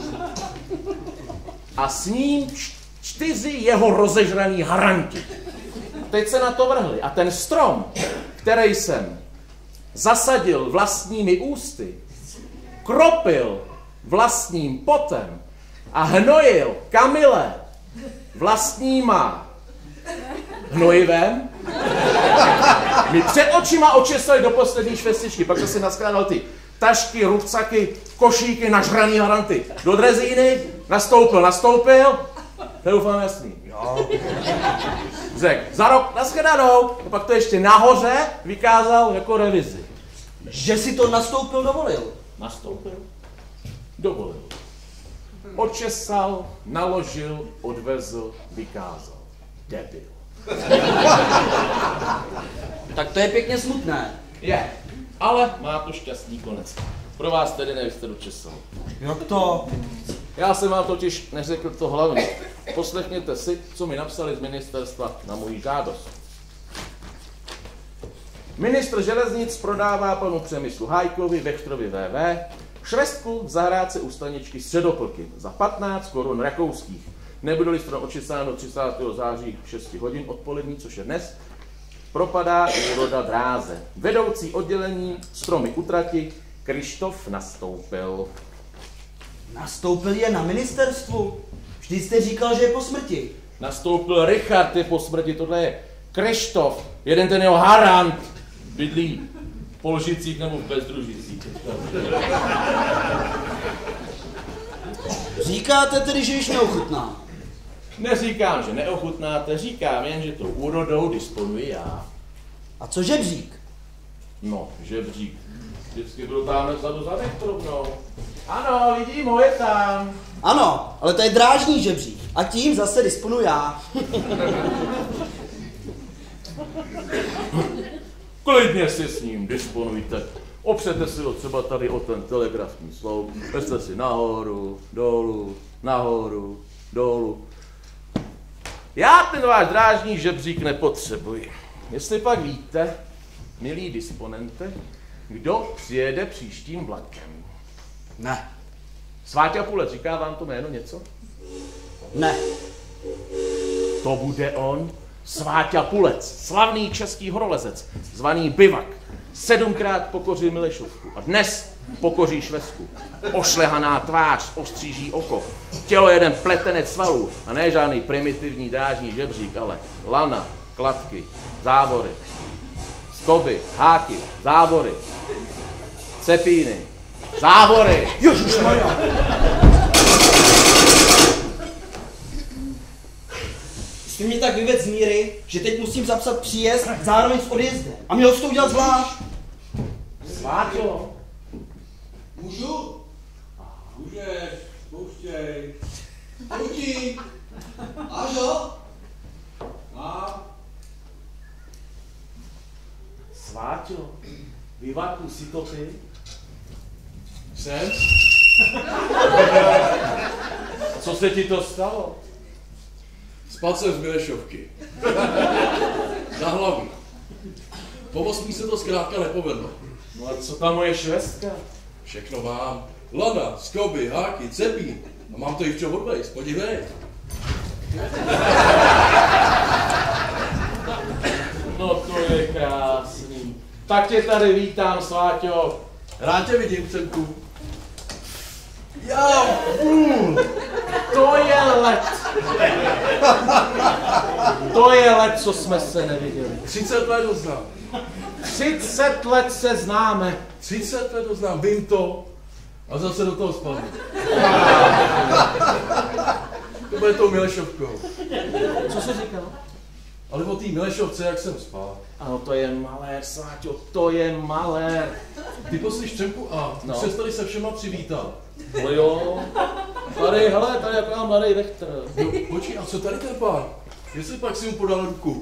A s ním čtyři jeho rozežraný haranti. Teď se na to vrhli a ten strom, který jsem zasadil vlastními ústy, kropil vlastním potem a hnojil Kamile vlastníma hnojivem, mi před očima očesali do poslední švestičky, pak jsem si naskládal ty tašky, ruksaky, košíky, nažraný haranty do drezíny, nastoupil, nastoupil, doufám jasný. Jo. Řekl, za rok nashledanou, a pak to ještě nahoře vykázal jako revizi. Že si to nastoupil dovolil? Nastoupil, dovolil. Očesal, naložil, odvezl, vykázal. Debil. Tak to je pěkně smutné. Je, ale má to šťastný konec. Pro vás tedy ne, jste dočesal. Jak to? Já jsem vám totiž neřekl to hlavně. Poslechněte si, co mi napsali z ministerstva na moji žádost. Ministr železnic prodává panu Přemyslu Hájkovi, Vechtrovi V V, švestku v zahrádce u staničky Středopolky za patnáct korun rakouských. Nebude-li strom očesáno třicátého září šest hodin odpolední, což je dnes, propadá úroda dráze. Vedoucí oddělení stromy utrati Krištof nastoupil. Nastoupil je na ministerstvu. Vždy jste říkal, že je po smrti. Nastoupil Richard, je po smrti, tohle je Krištof, jeden ten jeho harant, bydlí v Polžicích nebo v Bezdružicích. Říkáte tedy, že již neochutná? Neříkám, že neochutnáte, říkám jen, že tou úrodou disponuji já. A co žebřík? No, žebřík. Vždycky byl tamhle vzadu za Vechtrovnou. Ano, vidím ho, je tam. Ano, ale to je drážní žebřík. A tím zase disponuji já. Klidně si s ním disponujte. Opřete si ho třeba tady o ten telegrafní sloup, vezte si nahoru, dolů, nahoru, dolů. Já ten váš drážní žebřík nepotřebuji. Jestli pak víte, milí disponente, kdo přijede příštím vlakem? Ne. Sváťa Pulec, říká vám to jméno něco? Ne. To bude on, Sváťa Pulec, slavný český horolezec, zvaný Bivak. Sedmkrát pokořil Milešovku a dnes pokoří švestku. Ošlehaná tvář, ostříží oko, tělo jeden pletenec svalů a ne žádný primitivní drážní žebřík, ale lana, kladky, závory, skoby, háky, závory, cepíny, závory. Ježišmarja. Jsi mě tak vyvedl z míry, že teď musím zapsat příjezd zároveň s odjezdem. A měl jsi to udělat zvlášť. Sváťo. Můžu? Můžeš, pouštěj. Pouští. Ážo? Mám. Sváťo, Bivaku, jsi to ty? Jsem? Co se ti to stalo? Spadl jsem z Milešovky. Na hlavu. Po osmí se to zkrátka nepovedlo. No a co ta moje švestka? Všechno mám. Lana, skoby, háky, cepí. A mám to i včo odvejst, podívej. No to je krásný. Tak tě tady vítám, Sváťo. Rád tě vidím, Cemku. Jo, mm, to je let. To je let, co jsme se neviděli. třicet let ho znám. třicet let se známe. třicet let ho znám, vím to. A zase do toho spadnu. To bude tou Milešovkou. Co jsi říkal? Ale o té Milešovce, jak jsem spal. Ano, to je malér, Sváťo, to je malér. Ty poslyš Přemku a No. přes tady se všema přivítal. No jo. Tady, hele, tady jako mám mladý Vechtr. Jo, počkej, a co tady ten pán? Jestli pak si mu podal ruku.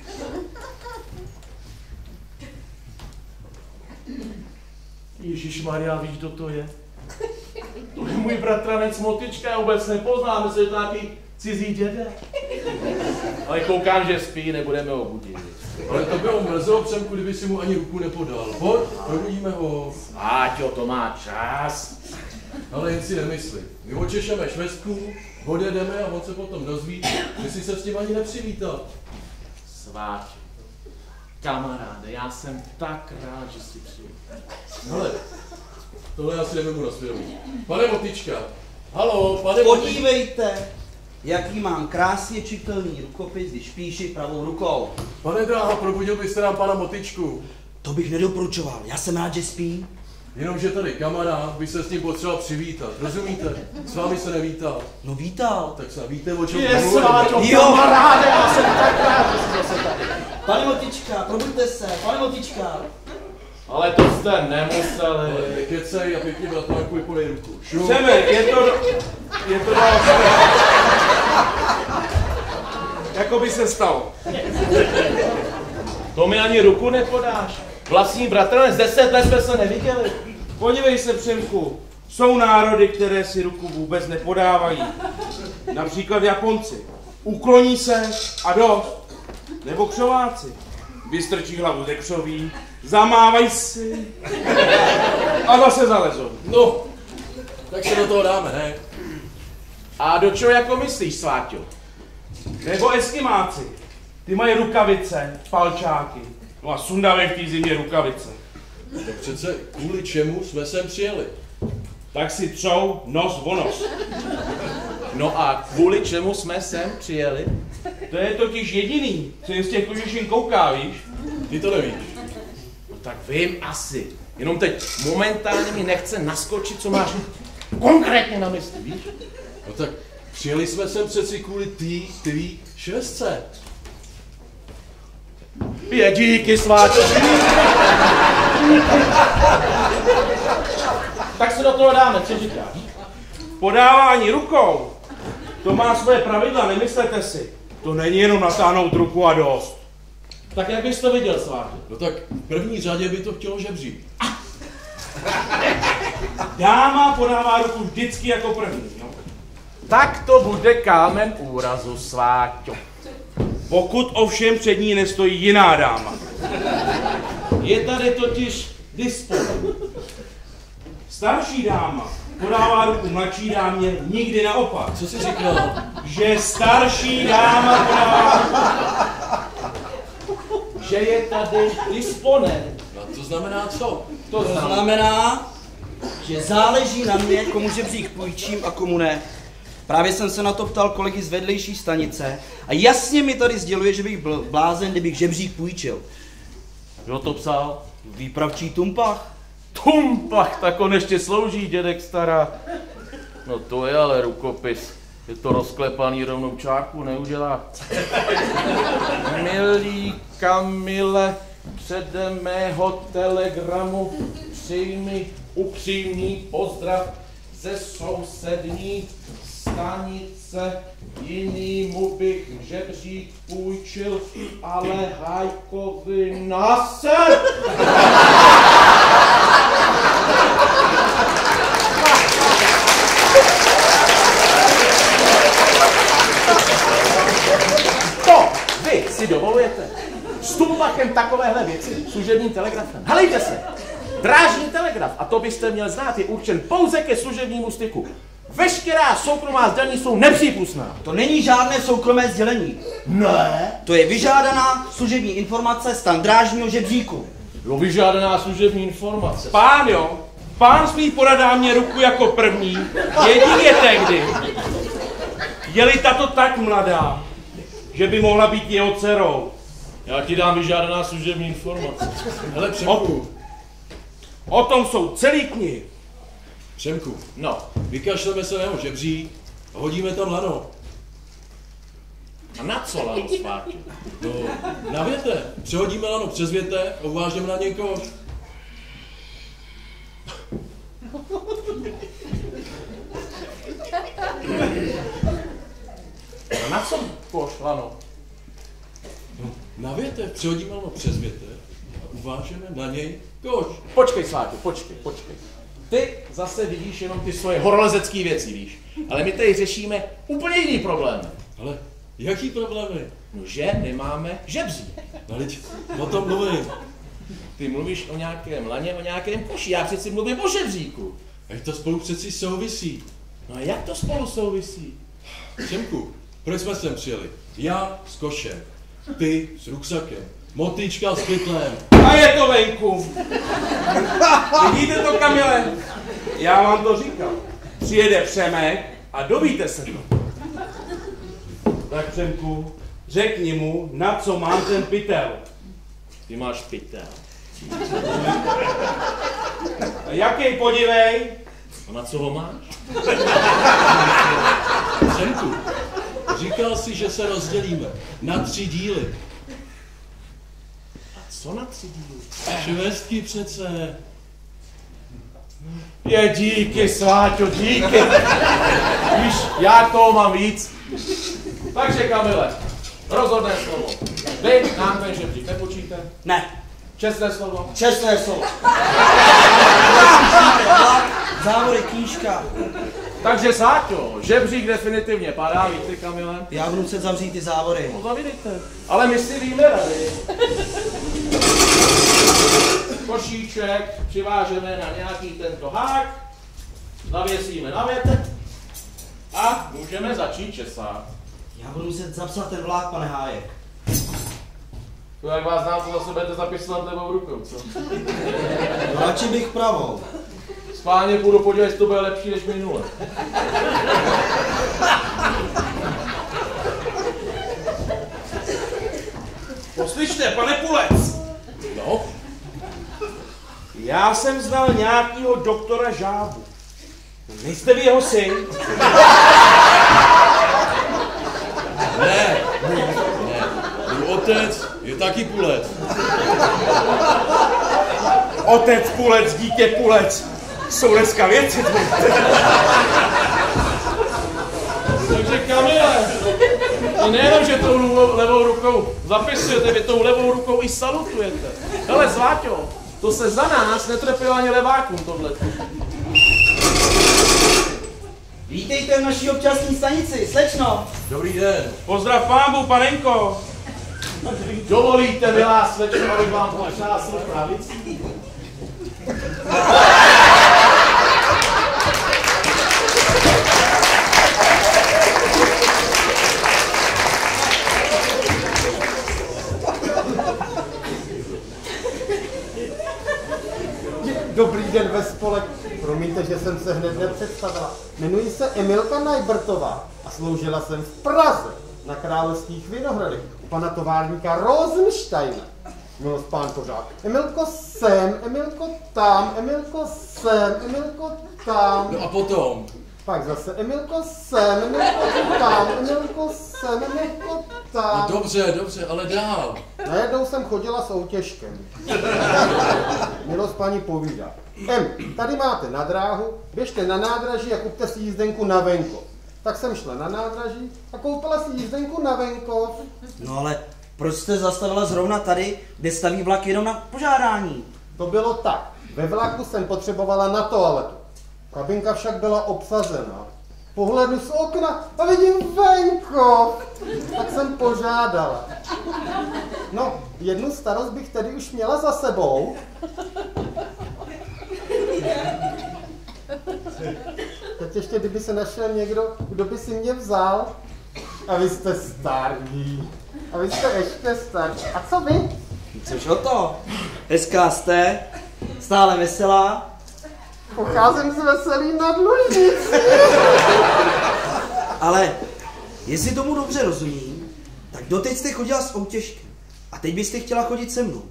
Ježišmarja, víš, kdo to je? To je můj bratranec Motyčka, já vůbec nepoznám, myslím, že to nějaký cizí děda. Ale koukám, že spí, nebudeme ho budit. Ale to bylo mrzelo, Přemku, kdyby si mu ani ruku nepodal. Pojď, probudíme ho. Sváťo, to má čas. Ale jen si nemysli. My očešeme švestku, odjedeme a on se potom dozví, že si se s tím ani nepřivítal. Sváťo, kamaráde, já jsem tak rád, že jsi přijel. Hele, tohle já si nevedu na svědomí. Pane Motyčka, halo, pane Motyčka. Podívejte, jaký mám krásně čitelný rukopis, když píši pravou rukou. Pane dráha, probudil byste nám pana Motyčku. To bych nedoporučoval, já jsem rád, že spí. Jenomže tady kamarád by se s ním potřeboval přivítat, rozumíte? S vámi se nevítal. No vítal. Tak se víte, o čem Je, mluvím. Sváťo, Jo. kamaráde, já jsem tak rád, že jsi zase tady. Pane Motyčka, probuďte se, pane Motyčka. Ale to jste nemuseli. Ale nekecej a pěkně bratánku podej ruku. Šup. Přemek, je to, je to jako by se stalo. To mi ani ruku nepodáš. Vlastní bratranec, deset let jsme se neviděli. Podívej se, Přemku, jsou národy, které si ruku vůbec nepodávají. Například Japonci. Ukloní se a dost. Nebo křováci. Vystrčí hlavu ze křoví, zamávají si a zase zalezou. No, tak se do toho dáme, ne? A do čeho jako myslíš, Sváťo? Nebo Eskimáci. Ty mají rukavice, palčáky. No a sundávají v té zimě rukavice. Tak přece kvůli čemu jsme sem přijeli? Tak si třou nos o nos. No a kvůli čemu jsme sem přijeli? To je totiž jediný, co jen z těch kožešin kouká, víš? Ty to nevíš. No tak vím asi. Jenom teď momentálně mi nechce naskočit, co máš konkrétně na mysli, víš? No tak přijeli jsme sem přeci kvůli tý, tvý švestce. Je díky, Sváťo. Tak se do toho dáme, co říkáš? Podávání rukou, to má svoje pravidla, nemyslete si. To není jenom natáhnout ruku a dost. Tak jak bys to viděl, Sváťo? No tak v první řadě by to chtělo žebřík. Dáma podává ruku vždycky jako první, no. Tak to bude kámen úrazu, Sváťo. Pokud ovšem před ní nestojí jiná dáma. Je tady totiž disponent. Starší dáma podává ruku mladší dámě, nikdy naopak. Co jsi říkal? Že starší dáma podává Že je tady disponent. No to znamená co? To znamená, že záleží na mě, komu žebřík půjčím a komu ne. Právě jsem se na to ptal kolegy z vedlejší stanice a jasně mi tady sděluje, že bych byl blázen, kdybych žebřík půjčil. Kdo to psal? Výpravčí Tumpach. Tumpach, tak on ještě slouží, dědek stará. No to je ale rukopis. Je to rozklepaný, rovnou čárku neudělá. Milý Kamile, přede mého telegramu přijmi upřímný pozdrav ze sousední stanice. Jinýmu bych žebřík půjčil, ale Hajkovi naser! Stulbachem takovéhle věci služebním telegrafem. Helejte se, drážní telegraf, a to byste měl znát, je určen pouze ke služebnímu styku. Veškerá soukromá sdělení jsou nepřípustná. To není žádné soukromé sdělení. Ne. To je vyžádaná služební informace stan drážního žebříku. Jo, vyžádaná služební informace. Pán jo, pán smí podat mě ruku jako první, jedině tehdy, je-li tato tak mladá, že by mohla být jeho dcerou. Já ti dám vyžádaná služební informace. Hele, Přemku. O tom jsou celý knihy. Přemku, No, vykašleme se na jeho žebřík a hodíme tam lano. a na co lano spátě? No, na věte. Přehodíme lano přes věte a uvážeme na něj koš. A na co koš lano? No, na věte. Přehodíme lano přes věte a uvážeme na něj koš. Počkej, Svátě, počkej, počkej. Ty zase vidíš jenom ty svoje horolezecké věci, víš. Ale my tady řešíme úplně jiný problém. Ale jaký problémy? No, že nemáme žebřík. No, teď o tom mluvím. Ty mluvíš o nějakém laně, o nějakém koši, já přeci mluvím o žebříku. A to spolu přeci souvisí. No a jak to spolu souvisí? Přemku, proč jsme sem přijeli? Já s košem, ty s ruksakem, motička s pytlem. A je to venku. Vidíte to, Kamile? Já vám to říkal. Přijede Přemek a dovíte se to. Tak Přemku, řekni mu, na co mám ten pytel. Ty máš pytel. A jaký, podívej? A na co ho máš? Přemku, říkal jsi, že se rozdělíme na tři díly. A co na tři díly? Švestky přece. Je díky, Sváťo, díky. Víš, já toho mám víc. Takže, Kamile, rozhodné slovo. Vy nám ten žebřík nepočíte? Ne, Čestné slovo? čestné slovo. Závody, knížka. Takže, Sáťo, žebřík definitivně padá, víte, Kamile? Já budu muset zavřít ty závody. No, zavidíte. Ale my si víme rady. Košíček přivážeme na nějaký tento hák, zavěsíme na větev a můžeme začít česat. Já budu muset zapsat ten vlák, pane Hájek. To jak vás znám, to zase budete zapisovat levou rukou, co? Radši bych pravou. Spálně půjdu podívat, jestli to bude lepší než minule. Poslyšte, pane Pulec. No, Já jsem znal nějakýho doktora Žábu. Nejste vy jeho syn? Ne, ne, můj otec je taky Pulec. Otec Pulec, dítě Pulec. Jsou dneska věci. takže Kamile, to nejenom, že tou levou rukou zapisujete, vy tou levou rukou i salutujete. Hele, Zváťo, to se za nás netrefilo ani levákům tohle. Vítejte v naší občasní stanici, slečno. Dobrý den. Pozdrav pámbu, panenko. Dovolíte, milá slečno, abych vám potřásl pravicí? Dobrý den ve spolek. Promiňte, že jsem se hned nepředstavila. Jmenuji se Emilka Najbrtová a sloužila jsem v Praze na Královských Vinohradech u pana továrníka Rosensteina. Milost pán pořád. Emilko sem, Emilko tam, Emilko sem, Emilko tam. No a potom? Pak zase Emilko sem, Emilko tam, Emilko sem, Emilko tam. No dobře, dobře, ale dál. Najednou jsem chodila s outěžkem. Milost paní povídá. Em, tady máte na dráhu, běžte na nádraží a kupte si jízdenku na venkov. Tak jsem šla na nádraží a koupila si jízdenku na venkov. No ale proč jste zastavila zrovna tady, kde staví vlak jenom na požádání? To bylo tak. Ve vlaku jsem potřebovala na toaletu. Kabinka však byla obsazena. Pohledu z okna a vidím venkov. Tak jsem požádala. No, jednu starost bych tedy už měla za sebou. Teď ještě, kdyby se našel někdo, kdo by si mě vzal. A vy jste starý. A vy jste ještě starší. A co vy? Což o to? Hezká jste, stále veselá. Pocházím z Veselí nad Lužnicí. Ale jestli tomu dobře rozumím, tak doteď jste chodila s Outěžkem. A teď byste chtěla chodit se mnou.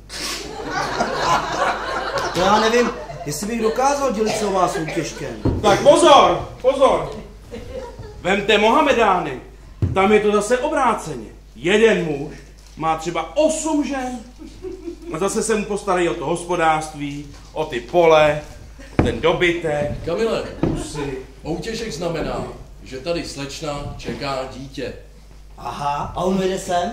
To já nevím, jestli bych dokázal dělit se o vás s Outěžkem. Tak pozor, pozor. Vemte Mohamedány. Tam je to zase obráceně. Jeden muž má třeba osm žen. A zase se mu postarají o to hospodářství, o ty pole, ten dobytek. Kamile, kusy. Outěžek znamená, že tady slečna čeká dítě. Aha, a on vede sem?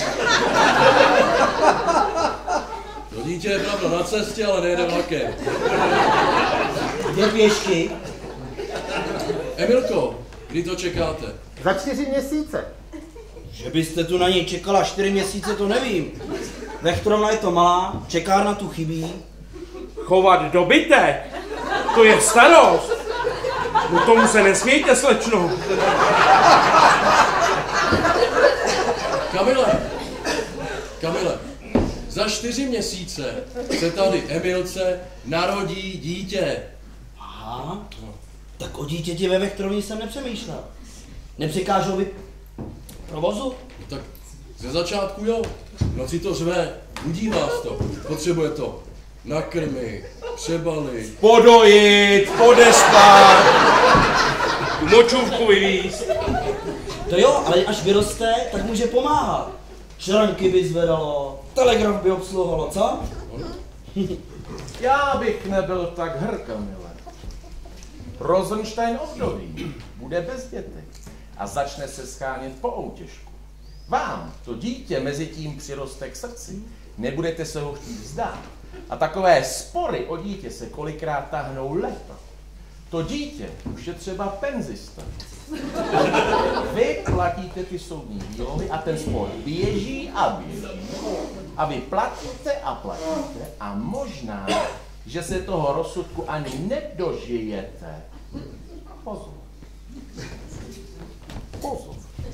To dítě je pravda na cestě, ale nejde vlakem. Jde pěšky. Emilko, kdy to čekáte? Za čtyři měsíce. Že byste tu na něj čekala čtyři měsíce, to nevím. Vechtrovna je to malá, čekárna tu chybí. Chovat dobytek? To je starost. No tomu se nesmějte, slečno. Kamile, Kamile, za čtyři měsíce se tady Emilce narodí dítě. Aha, tak o dítěti ve Vechtrovni jsem nepřemýšlel. Nepřekážou vy provozu? Tak ze začátku jo, noci to řve, budí vás to, potřebuje to nakrmit, přebalit, Podojit, podespat, tu močůvku vyvízt. To jo, ale až vyroste, tak může pomáhat. Šranky by zvedalo, telegraf by obsluhovalo, co? Já bych nebyl tak hr, Kamile. Rosenstein ovdoví, bude bez dětek a začne se schánět po Outěžku. Vám to dítě mezi tím přiroste k srdci, nebudete se ho chtít vzdát. A takové spory o dítě se kolikrát tahnou leta. To dítě už je třeba penzista. Vy platíte ty soudní výlovy a ten spor běží a běží. A vy platíte a platíte a možná, že se toho rozsudku ani nedožijete. Pozor. Pozor.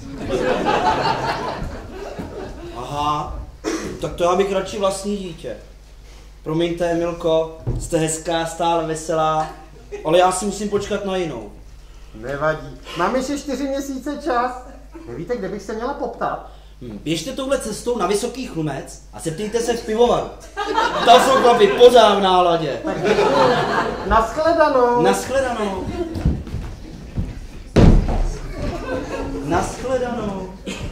Aha, tak to já bych radši vlastní dítě. Promiňte, Emilko, jste hezká, stále veselá, ale já si musím počkat na jinou. Nevadí. Mám ještě čtyři měsíce čas. Nevíte, kde bych se měla poptat? Hm, běžte touhle cestou na Vysoký Chlumec a zeptejte se v pivovaru. Tam jsou chlapi pořád v náladě. Tak naschledanou. Naschledanou. Naschledanou.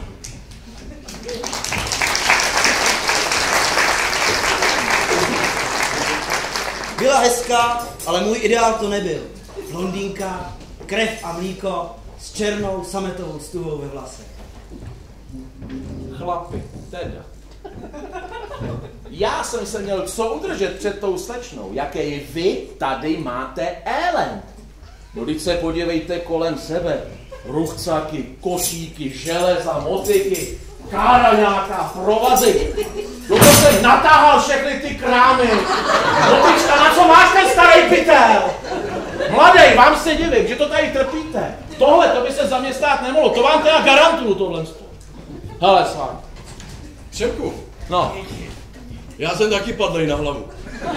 Byla hezká, ale můj ideál to nebyl. Blondýnka, krev a mlíko s černou sametovou stuvou ve vlasech. Chlapi, teda. Já jsem se měl co udržet před tou slečnou, jaký vy tady máte élen. No teď se podívejte kolem sebe. Ruchcaky, košíky, železa, motiky, káraňáka, provazy. No to jsem natáhal všechny ty krámy. Motička, na co máš ten starý pytel? Mladej, vám se divím, že to tady trpíte. Tohle, to by se za mě stát nemohlo, to vám teda garantuju tohle. Hele, s vámi. Přemku, No. já jsem taky padlej na hlavu.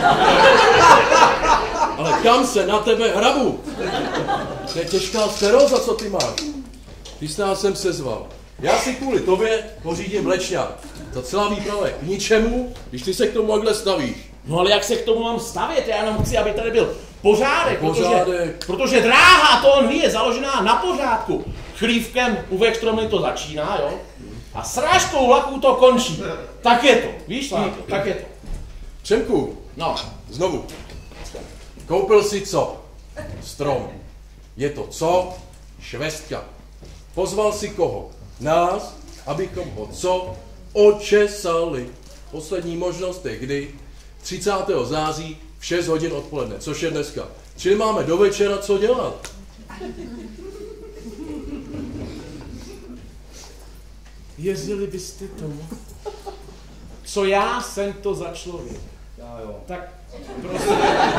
Ale kam se na tebe hrabu? To je těžká steróza, co ty máš. Ty jsi nás sem sezval. Já si kvůli tobě pořídím mlečňák. To celá výprava je k ničemu, když ty se k tomu takhle stavíš. No ale jak se k tomu mám stavět? Já jenom chci, aby tady byl pořádek, Pořádek. Protože, protože dráha, to on ví, je založená na pořádku. Chlívkem u Vektromny to začíná, jo? A srážkou vlaků to končí. Tak je to, víš, Láďo, tak je to. Přemku, No, znovu. Koupil si co? Strom. Je to co? Švestka. Pozval si koho? Nás, abychom ho co? Očesali. Poslední možnost je kdy? třicátého září v šest hodin odpoledne, což je dneska. Čili máme do večera co dělat. Věřili byste tomu? co já jsem to za člověk. Já jo. Tak prostě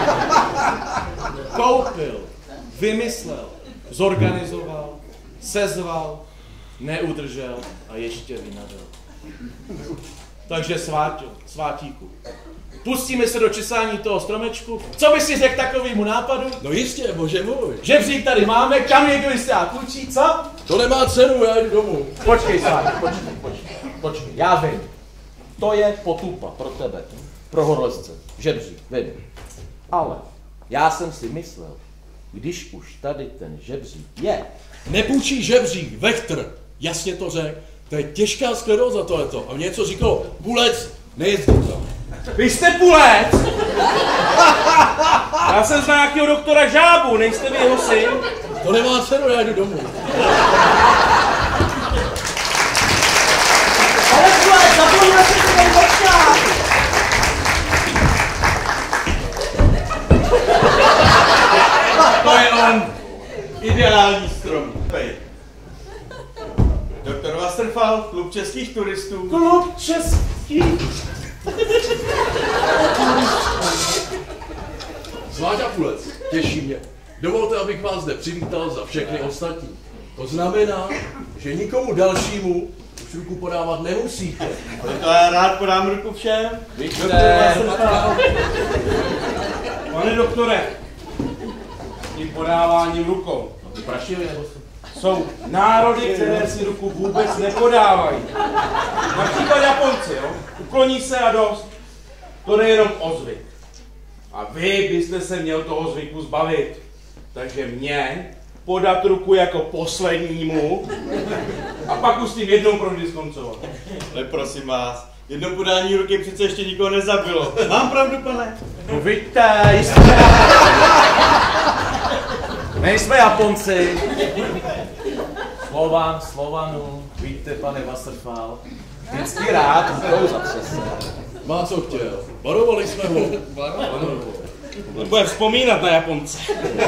koupil, vymyslel, zorganizoval, sezval, neudržel a ještě vynadal. Takže svátě, svátíku, pustíme se do česání toho stromečku. Co by si řekl takovýmu nápadu? No jistě, bože můj. Žebřík tady máme, kam někdo jistě a klučí, co? To nemá cenu, já jdu domů. Počkej, svátě, počkej, počkej, počkej, já vím. To je potupa pro tebe, pro horlezce, žebřík, vím. Ale já jsem si myslel, když už tady ten žebřík je. Nepůjčí žebřík, vektr, jasně to řekl. To je těžká skleróza tohleto. A mě něco říkalo, půlec, nejezdí tam. Vy jste půlec? Já jsem znal nějakého doktora Žábu, nejste vy jeho syn? To nemá cenu, já jdu domů. Ale půlec, zapomněl si to ten počkat! To je on. Ideální strom. Pej. Doktor Wasserfall, klub českých turistů. Klub českých. Sváťa půlec, těší mě. Dovolte, abych vás zde přivítal za všechny ostatní. To znamená, že nikomu dalšímu už ruku podávat nemusíte. Ale to já rád podám ruku všem. Víte, pane doktore, tím podáváním rukou. Prašili nebo Jsou národy, které si ruku vůbec nepodávají. Například Japonci, jo? Ukloní se a dost. To jde jenom o zvyk. A vy byste se měl toho zvyku zbavit. Takže mě podat ruku jako poslednímu a pak už s tím jednou provždy skoncovat. Ale prosím vás, jedno podání ruky přece ještě nikoho nezabilo. Mám pravdu, pane? No vidíte, jsme... Nejsme Japonci. Slovan, Slovanu, víte, pane Wasserfall, vždycky rád jdou za přese. má co chtěl. Varovali jsme ho. Varovali. On bude vzpomínat na Japonce.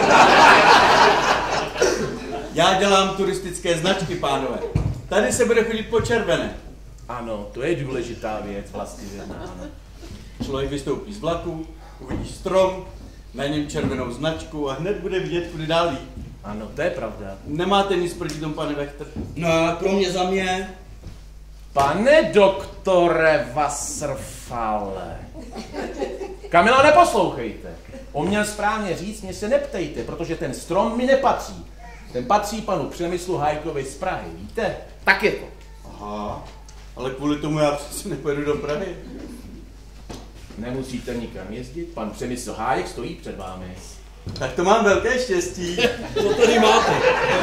Já dělám turistické značky, pánové. Tady se bude chodit po červené. Ano, to je důležitá věc, vlastně. Člověk vystoupí z vlaku, uvidí strom, na něm červenou značku a hned bude vidět, kudy dál jít. Ano, to je pravda. Nemáte nic proti tomu, pane Vechtr? No a kromě za mě. Pane doktore Wasserfalle. Kamila, neposlouchejte. On měl správně říct, mě se neptejte, protože ten strom mi nepatří. Ten patří panu Přemyslu Hájkovi z Prahy, víte? Tak je to. Aha, ale kvůli tomu já přece nepojedu do Prahy. Nemusíte nikam jezdit, pan Přemysl Hájek stojí před vámi. Tak to mám velké štěstí. Co tady máte?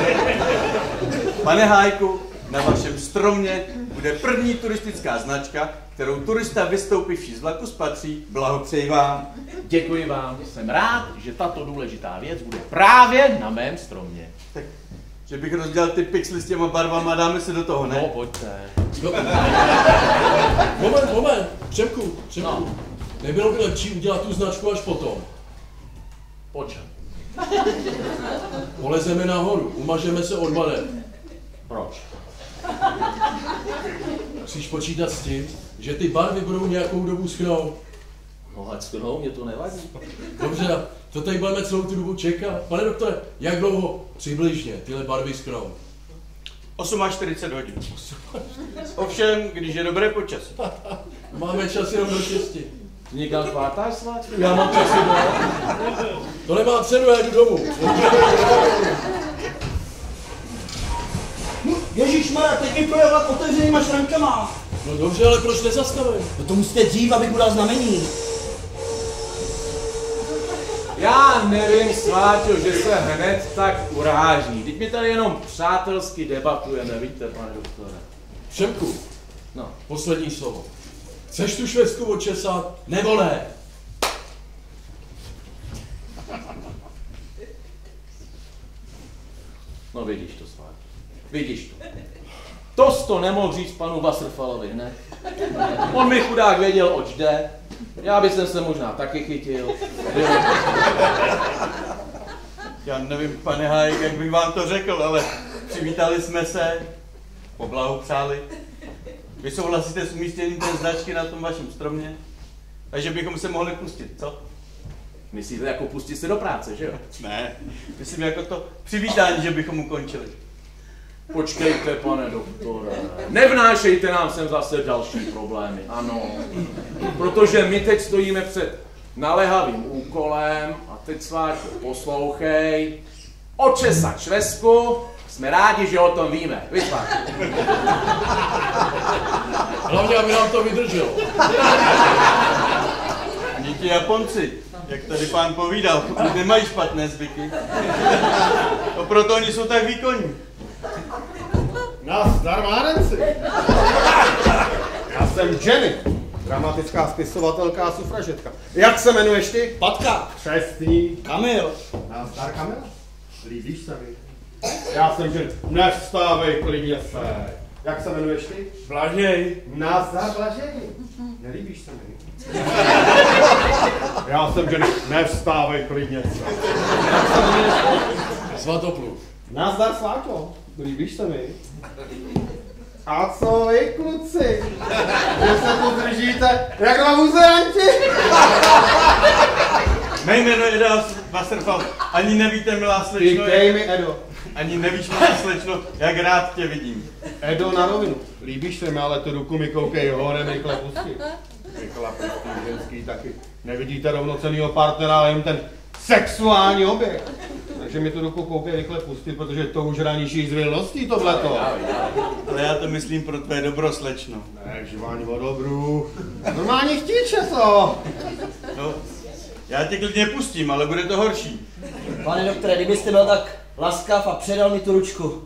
Pane Hájku, na vašem stromě bude první turistická značka, kterou turista vystoupivší z vlaku spatří. Blahopřeji vám. Děkuji vám, jsem rád, že tato důležitá věc bude právě na mém stromě. Tak, že bych rozdělal ty pixely s těma barvama, dáme se do toho, ne? No, pojďte. No. Moment, moment, Přemku, Přemku. No. Nebylo by lepší udělat tu značku až potom? Počem. Polezeme nahoru, umažeme se od barev. Proč? Musíš počítat s tím, že ty barvy budou nějakou dobu schnou. No ať schnou, mě to nevadí. Dobře, to tady budeme celou tu dobu čekat. Pane doktore, jak dlouho přibližně tyhle barvy schnou? čtyřicet osm hodin. Ovšem, když je dobré počasí. Máme čas jenom do šesti. Někam chvátáš, Sváčku? Já mám čas jenom. To nemá cenu, já jdu domů. Ježišmarja, teď mi projevila otevřenýma šrankama. No dobře, ale proč nezastavím? No to musíte dřív, abych mu dal znamení. Já nevím, Sváťo, že se hned tak uráží. Teď my tady jenom přátelsky debatujeme, víte, pane doktore. Přemku, No. poslední slovo. Chceš tu švestku očesat, nebo ne? No vidíš to, Sváťo. Vidíš to. To jsi to nemohl říct panu Wasserfallovi hned. On mi chudák věděl, oč jde. Já bych se možná taky chytil. Já nevím, pane Hájek, jak bych vám to řekl, ale přivítali jsme se, poblahopřáli. Vy souhlasíte s umístěním té značky na tom vašem stromě? Takže bychom se mohli pustit, co? Myslíte jako pustit se do práce, že jo? Ne, myslím jako to přivítání, že bychom ukončili. Počkejte, pane doktore. Nevnášejte nám sem zase další problémy, ano. Protože my teď stojíme před naléhavým úkolem a teď Sváťo, poslouchej. Očesat švestku, jsme rádi, že o tom víme. Vysváťo. Hlavně, aby nám to vydrželo. Ani ti Japonci, jak tady pán povídal, už nemají špatné zvyky. A proto oni jsou tak výkonní. Nazdar, mládenci! Já jsem Jenny, dramatická spisovatelka a sufražetka. Jak se jmenuješ ty? Patka. Křestní. Kamil. Nazdar, Kamila. Líbíš se mi? Já jsem Jenny. Nevstávej, klidně se. Jak se jmenuješ ty? Blažej. Nazdar, Blažej. Nelíbíš se mi? Já jsem Jenny. Nevstávej, klidně se. Jak se jmenuješ ty? Svatopluk. Nazdar, Sváťo. Líbíš se mi? A co vy, kluci? Že se tu držíte jak na muzeanti? Mé jméno je Eda Wasserfall. Ani nevíte, milá slečno, Říkej mi, Edo. ani nevíš, milá slečno, jak rád tě vidím. Edo, na rovinu. Líbíš se mi, ale tu ruku mi koukej horem, rychle pustit. Rychle pustit, ženský taky. Nevidíte rovnocennýho partnera, ale jen ten sexuální objekt. Takže mi tu ruku koukej rychle pustit, protože to už ranější zvělností tohleto. Ale já to myslím pro tvé dobro, slečno. Ne, živání o dobru. Normálně chtíče to. No, já tě klidně pustím, ale bude to horší. Pane doktore, kdybyste byl tak laskav a předal mi tu ručku.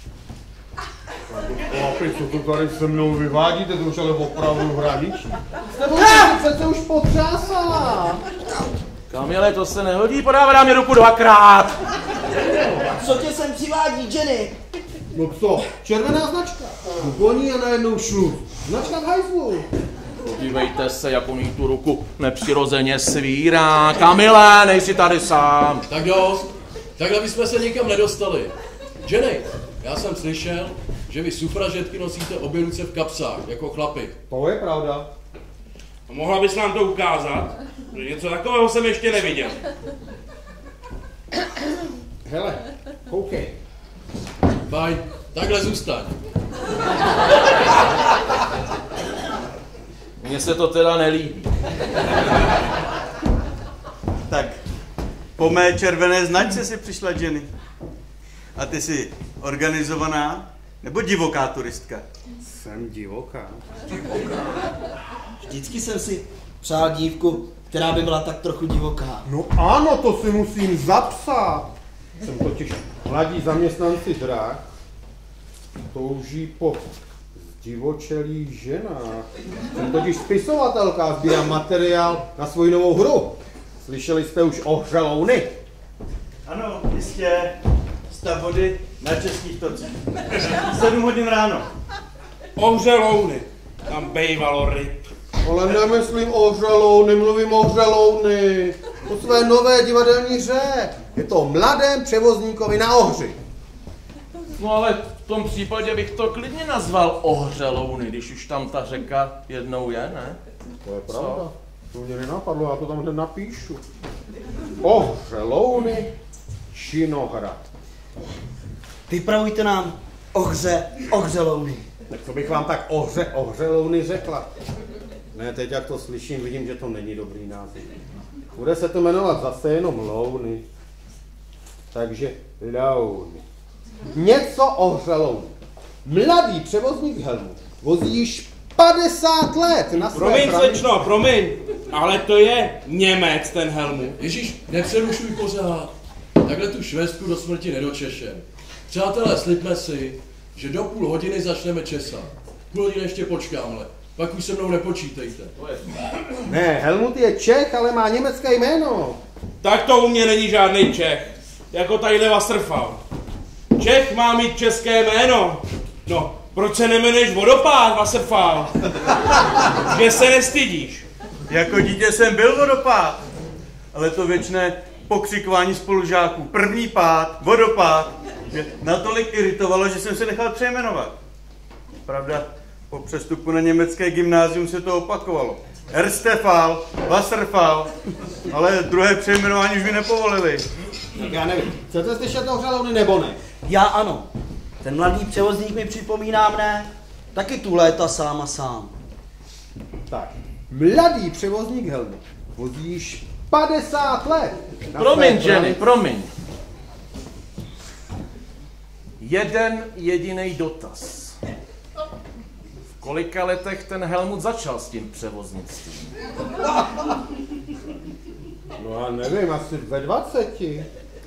Chlapi, co to tady se mnou vyvádíte, to už ale opravdu hraničí. Jste to přece už potřásala. Kamile, to se nehodí, podává mi ruku dvakrát. Co tě sem přivádí, Jenny? No co, červená značka. Koní a najednou šlu. Značka v hajzlu. Podívejte se, jak on jí tu ruku nepřirozeně svírá. Kamile, nejsi tady sám. Tak dost. Takhle bychom se nikam nedostali. Jenny, já jsem slyšel, že vy sufražetky nosíte obě ruce v kapsách, jako chlapi. To je pravda. A mohla bys nám to ukázat? Že něco takového jsem ještě neviděl. Hele, koukej. Fajn, takhle zůstaň. Mně se to teda nelíbí. Tak, po mé červené značce si přišla Jenny. A ty jsi organizovaná nebo divoká turistka? Jsem divoká. Vždycky jsem si přál dívku, která by byla tak trochu divoká. No ano, to si musím zapsat. Jsem totiž mladí zaměstnanci drah. Touží po zdivočelých ženách. Jsem totiž spisovatelka a sbírám materiál na svoji novou hru. Slyšeli jste už o Hřelouny? Ano, jistě. Stav vody na českých tocích. Sedm hodin ráno. Ohře louny. Tam bejvalo ryb. Ale nemyslím o Hřelouny, mluvím o Hřelouny. O své nové divadelní hře. Je to o mladém převozníkovi na Ohři. No ale v tom případě bych to klidně nazval Ohřelouny, když už tam ta řeka jednou je, ne? To je pravda. To mě nenapadlo, já to tam hned napíšu. Ohřelouny, Činohrad. Vypravujte nám ohře, ohřelouny. Tak co bych vám tak ohře, ohřelouny řekla? Ne, teď jak to slyším, vidím, že to není dobrý název. Bude se to jmenovat zase jenom Louny. Takže Louny. Něco ohřelouny. Mladý převozník helmu vozí již padesát let na své Promiň, pravi... slečno, promiň, ale to je Němec, ten helmu. Ježíš, nepřerušuj pořád. Takhle tu švestku do smrti nedočešem. Přátelé, slibme si, že do půl hodiny začneme česat. Půl hodiny ještě počkám, ale pak už se mnou nepočítejte. Ne, Helmut je Čech, ale má německé jméno. Tak to u mě není žádný Čech. Jako tadyhle Wasserfall. Čech má mít české jméno. No, proč se nemenuješ Vodopád, Wasserfall? Že se nestydíš. Jako dítě jsem byl vodopád, ale to věčné pokřikování spolužáků. První pád, vodopád, mě natolik iritovalo, že jsem se nechal přejmenovat. Pravda, Po přestupu na německé gymnázium se to opakovalo. Erstefal, Wasserfall, ale druhé přejmenování už mi nepovolili. Tak já nevím, chcete slyšet o Hřalouny nebo ne? Já ano. Ten mladý převozník mi připomíná mne. Taky tu léta sám a sám. Tak, mladý převozník Helmut vozí již padesát let. Na Promiň, své Jenny, pravici. promiň. Jeden jediný dotaz. V kolika letech ten Helmut začal s tím převoznictvím? No já nevím, asi ve dvaceti.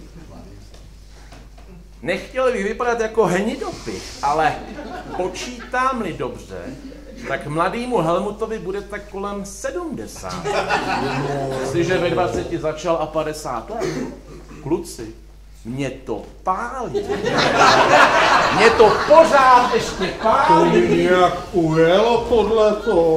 Nechtěl bych vypadat jako hnidopich, ale počítám-li dobře, tak mladýmu Helmutovi bude tak kolem sedmdesáti. Jestliže ve dvaceti začal a padesát let. Kluci, mě to pálí. Mě to pořád ještě To pálí. mi nějak ujelo tohleto.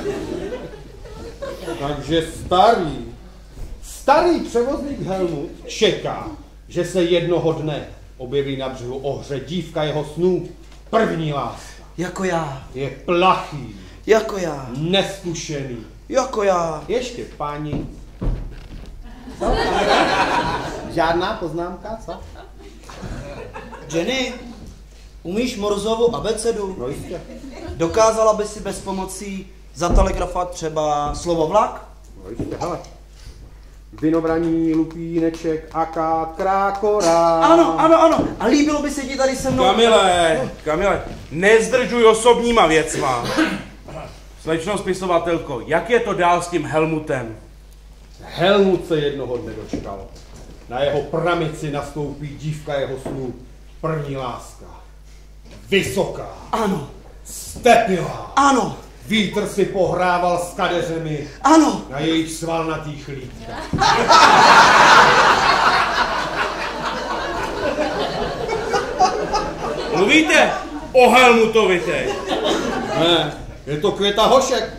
Takže starý, starý převozník Helmut čeká, že se jednoho dne objeví na břehu Ohře dívka jeho snů. První láska. Jako já. Je plachý, Jako já. neskušený. Jako já. Ještě páni. Co? Žádná poznámka, co? Jenny, umíš Morzovu abecedu? No jistě. Dokázala by si bez pomocí zatelegrafovat třeba slovo vlak? No jistě, hele. Vinobraní, lupíneček, aká, krákora. Ano, ano, ano. A líbilo by se ti tady se mnou... Kamile, Kamile, nezdržuj osobníma věcma. Slečno spisovatelko, jak je to dál s tím Helmutem? Helmut se jednoho dne dočkal. Na jeho pramici nastoupí dívka jeho snů. První láska. Vysoká. Ano, Stepilá. ano, Vítr si pohrával s kadeřemi ano. na jejich svalnatých lítkách. Mluvíte o Helmutovi teď? Ne, je to Květa Hošek.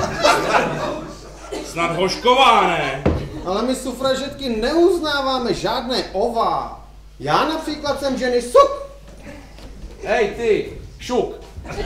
Snad Hošková, ne? Ale my sufražetky neuznáváme žádné ova. Já například jsem ženy Suk. Hej ty, Šuk.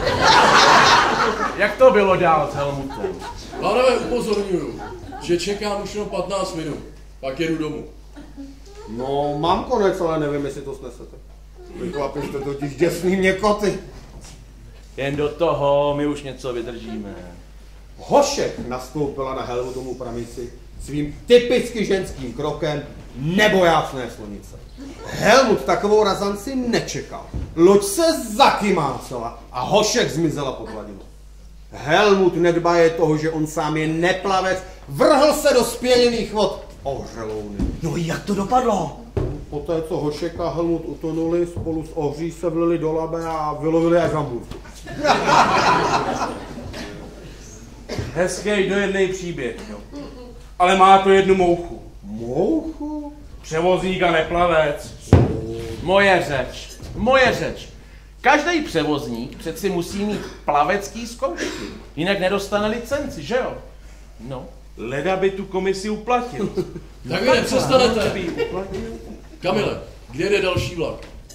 Jak to bylo dál s Helmutem? Pánové, upozorňuju, že čekám už jenom patnáct minut, pak jedu domů. No, mám konec, ale nevím, jestli to snesete. Vy chlapi jste totiž děsný měkoty. Jen do toho, my už něco vydržíme. Hošek nastoupila na Helmutovu pramici svým typicky ženským krokem nebojácné slonice. Helmut takovou razanci nečekal. Loď se zakymácela a Hošek zmizela pod hladinou. Helmut nedbaje toho, že on sám je neplavec, vrhl se do spěněných vod Ohřelouny. No jak to dopadlo? Poté, co Hošek a Helmut utonuli, spolu s Ohří se vlili do Labe a vylovili až Hamburg. Hezký dojemný příběh, jo. Ale má to jednu mouchu. Mouchu? Převozník a neplavec. Moje řeč, moje řeč. Každý převozník přeci musí mít plavecký zkoušky, jinak nedostane licenci, že jo? No. Leda by tu komisi uplatil. Tak vy nepřestanete. Kamile, kde jde další vlak?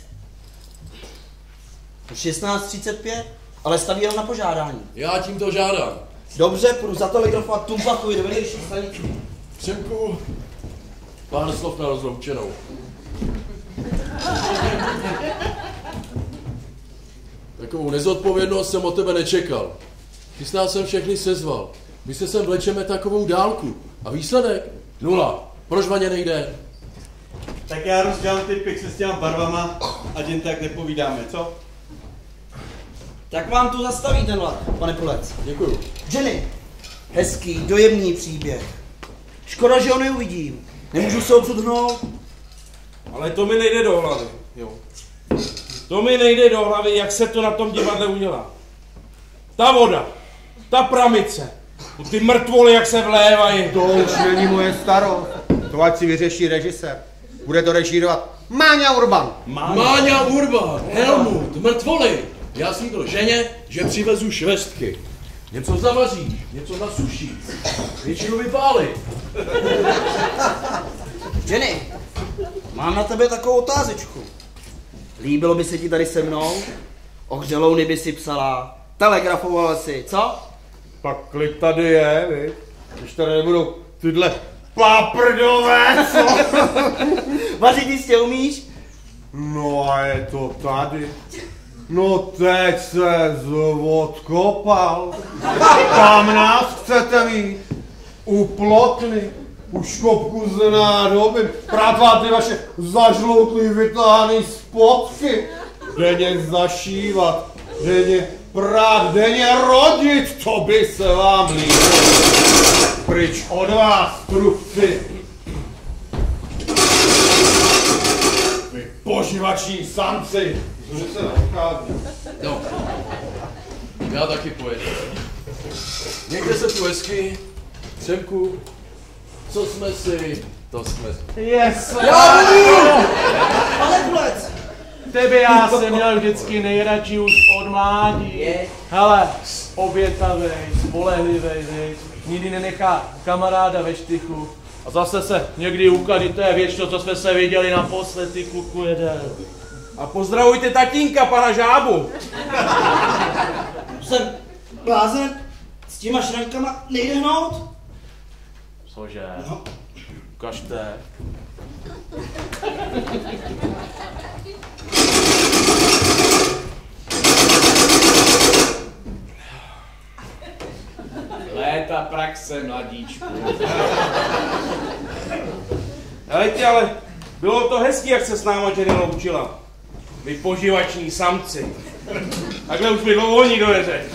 šestnáct třicet pět, ale staví jenom na požádání. Já tímto žádám. Dobře, půjdu zatelegrafovat Tumpachovi do vedlejší stanice. Přemku, pár slov na rozloučenou. Takovou nezodpovědnost jsem od tebe nečekal. Chystá jsem všechny sezval. My se sem vlečeme takovou dálku. A výsledek? Nula. Proč vaně nejde? Tak já rozdělám ty pixely s těma barvama, ať jen tak nepovídáme, co? Tak vám tu zastaví ten vlak, pane Pulec. Děkuju. Jenny, hezký, dojemný příběh. Škoda, že ho neuvidím. Nemůžu se odsudhnout. Ale to mi nejde do hlavy, jo. To mi nejde do hlavy, jak se to na tom divadle udělá. Ta voda, ta pramice, ty mrtvoly, jak se vlévají. To už není moje starost. To ať si vyřeší režisér. Bude to režírovat Máňa Urban. Máňa Urban, Helmut, mrtvoly. Já slíbil ženě, že přivezu švestky. Něco zavaříš, něco nasušíš, většinu vypálit. Jenny, mám na tebe takovou otázečku. Líbilo by se ti tady se mnou? O Hřelouny by si psala, telegrafoval si, co? Tak klid tady je, viď? Když tady nebudou tyhle paprdové, co? Vařit jistě umíš? No a je to tady. No teď se odkopal. Kam nás chcete mít? U plotny, u škopku z nádoby, pratvá ty vaše zažloutlý vytáhaný spotky. Denně zašívat, denně prát, denně rodit, to by se vám líbilo. Pryč od vás, trupci. Vy poživační samci. Že se neodchází. No, já taky pojedu. Někde se tu hezky, Semku, co jsme si, to jsme si. Yes, Ale kulec! Tebe já jsem měl vždycky nejradši už od mládí. Hele, obětavej, spolehlivej, viď. Nikdy nenechá kamaráda ve štychu. A zase se někdy ukladí, to je věčno, co jsme se viděli naposled, ty kluku jeden. A pozdravujte tatínka, pana Žábu. Jsem blázen, s těma šrankama nejde hnout? Cože? No. Ukažte. Léta praxe, mladíčku. Helejte, ale bylo to hezký, jak se s náma Jenny loučila. Vy poživační samci. Takhle už mi dlouho nikdo neřekl.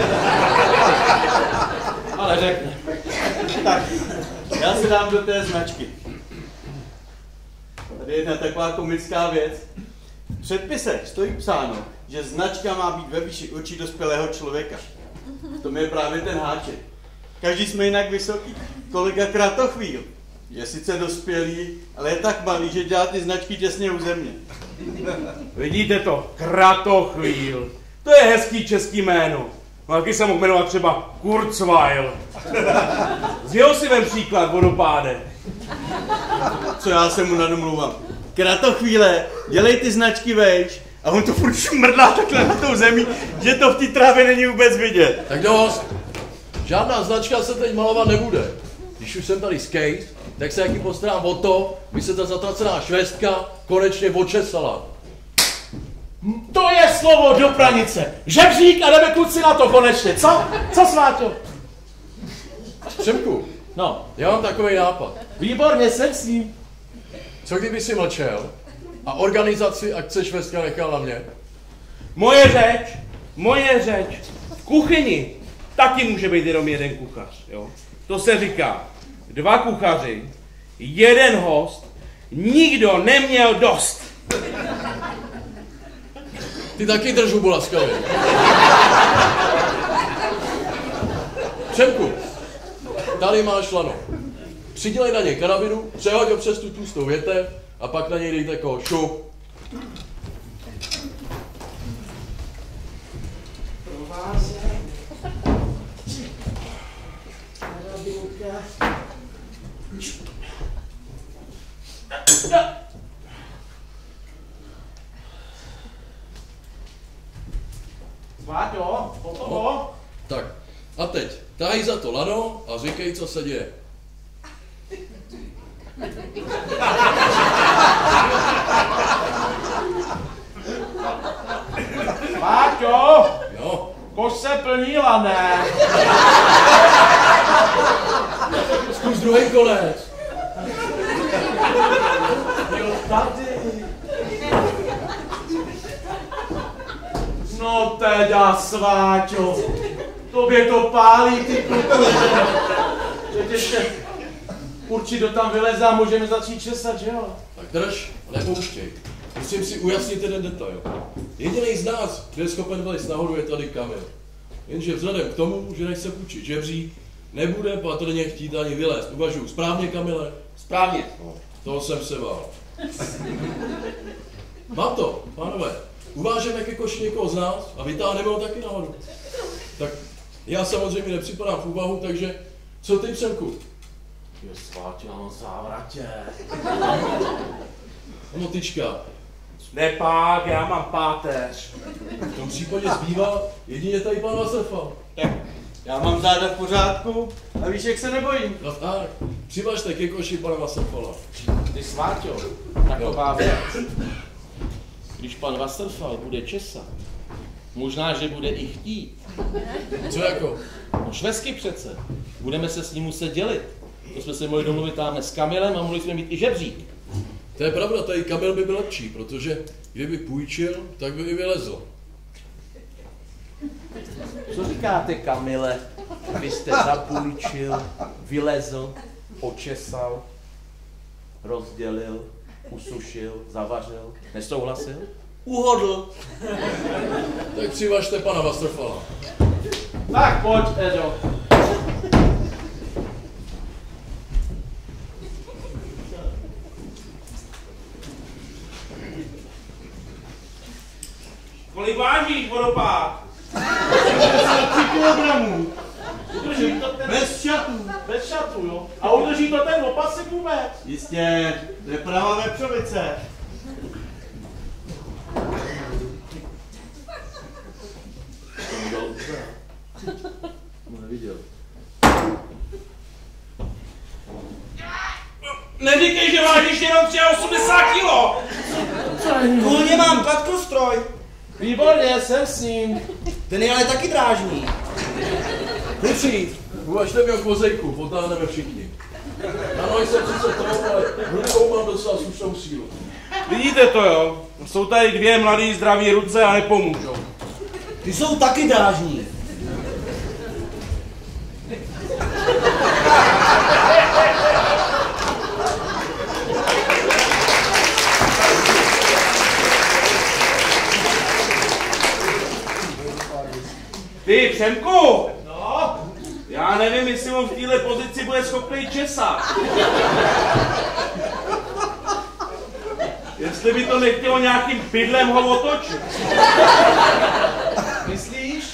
Ale řekne. Tak, já si dám do té značky. Tady je jedna taková komická věc. V předpisech stojí psáno, že značka má být ve výši očí dospělého člověka. V tom je právě ten háček. Každý jsme jinak vysoký. Kolega Kratochvíl je sice dospělý, ale je tak malý, že dělá ty značky těsně u země. Vidíte to? Kratochvíl. To je hezký český jméno. No, taky se mohl jmenovat třeba Kurzweil. Z jeho si vem příklad, vodopáde. Co já se mu nadomluvám. Kratochvíle, dělej ty značky vejš. A on to furt šmrdlá takhle na tou zemí, že to v té trávě není vůbec vidět. Tak dost. Žádná značka se teď malovat nebude. Když už jsem tady skate, tak se jaký postarám o to, by se ta zatracená švestka konečně očesala. To je slovo do pranice. Žebřík a jdeme kluci na to konečně, co? Co Sváťo? Přemku, No, já mám takový nápad. výborně, jsem s ním. Co kdyby si mlčel a organizaci akce švestka nechal na mě? Moje řeč, moje řeč. V kuchyni taky může být jenom jeden kuchař, jo. To se říká, dva kuchaři, jeden host, nikdo neměl dost. Ty taky drž hubu laskavě. Přemku, tady máš lano. Přidělej na něj karabinu, přehoď ho přes tu tlustou větev a pak na něj dejte koho šup. Sváťo, hotovo? Tak, a teď, tahej za to lano a říkej, co se děje. Sváťo, Jo, koš se plnila, ne? zkus druhý konec. Jo, tady. No teda, Sváťo, tobě to pálí, ty kluku. Teď ještě určitě tam vyleze a můžeme začít česat, že jo? Tak drž, nepouštěj. Musím si ujasnit jeden detail. Jediný z nás, kdo je schopen vylez nahoru, je tady Kamil. Jenže vzhledem k tomu, že nechce půjčit žebřík, nebude patrně chtít ani vylézt. Uvažuji správně, Kamile? Správně. No, toho jsem se bál. Mám to, pánové. Uvážeme ke koši někoho z nás a vytáhneme ho taky nahoru. Tak já samozřejmě nepřipadám v úvahu, takže co ty, Přemku? Jo, Sváťo, já mám závratě. No tyčka, Nepák, já mám páteř. V tom případě zbývá jedině tady pan Wasserfall. Tak, já mám záda v pořádku a víš, jak se nebojím. No tak, přivažte ke koši pana Wasserfalla. Ty Sváťo, taková věc. Když pan Wasserfall bude česat, možná, že bude i chtít. Co jako? No švestky přece. Budeme se s ním muset dělit. To jsme se mohli domluvit tamhle s Kamilem a mohli jsme mít i žebřík. To je pravda, tady Kamil by byl lepší, protože kdyby půjčil, tak by i vylezl. Co říkáte, Kamile? Vy jste zapůjčil, vylezl, očesal, rozdělil, usušil, zavařil. Nesouhlasil? Uhodl. Tak přivažte pana Wasserfalla. Tak pojď, Edo. Kolik vážíš, vodopád? tři kilogramů. Udrží to ten... Bez šatů. Bez šatů, jo? A udrží to ten opasek vůbec? Jistě, neprava vepřovice. Neviděl. Neříkej, že vážíš jenom osmdesát tři kilo! Kůlně mám kladkostroj. Výborně, jsem s ním. Ten je ale taky drážný. Kluci, uvažte mi o kozejku, potáhneme všichni. Na nohy jsem sice toho, ale rukou mám docela slušnou sílu. Vidíte to, jo? Jsou tady dvě mladý zdraví ruce a nepomůžou. Ty jsou taky drážní. Ty, Přemku! No? Já nevím, jestli on v téhle pozici bude schopný česat. Jestli by to nechtělo nějakým bydlem ho otočit. Myslíš?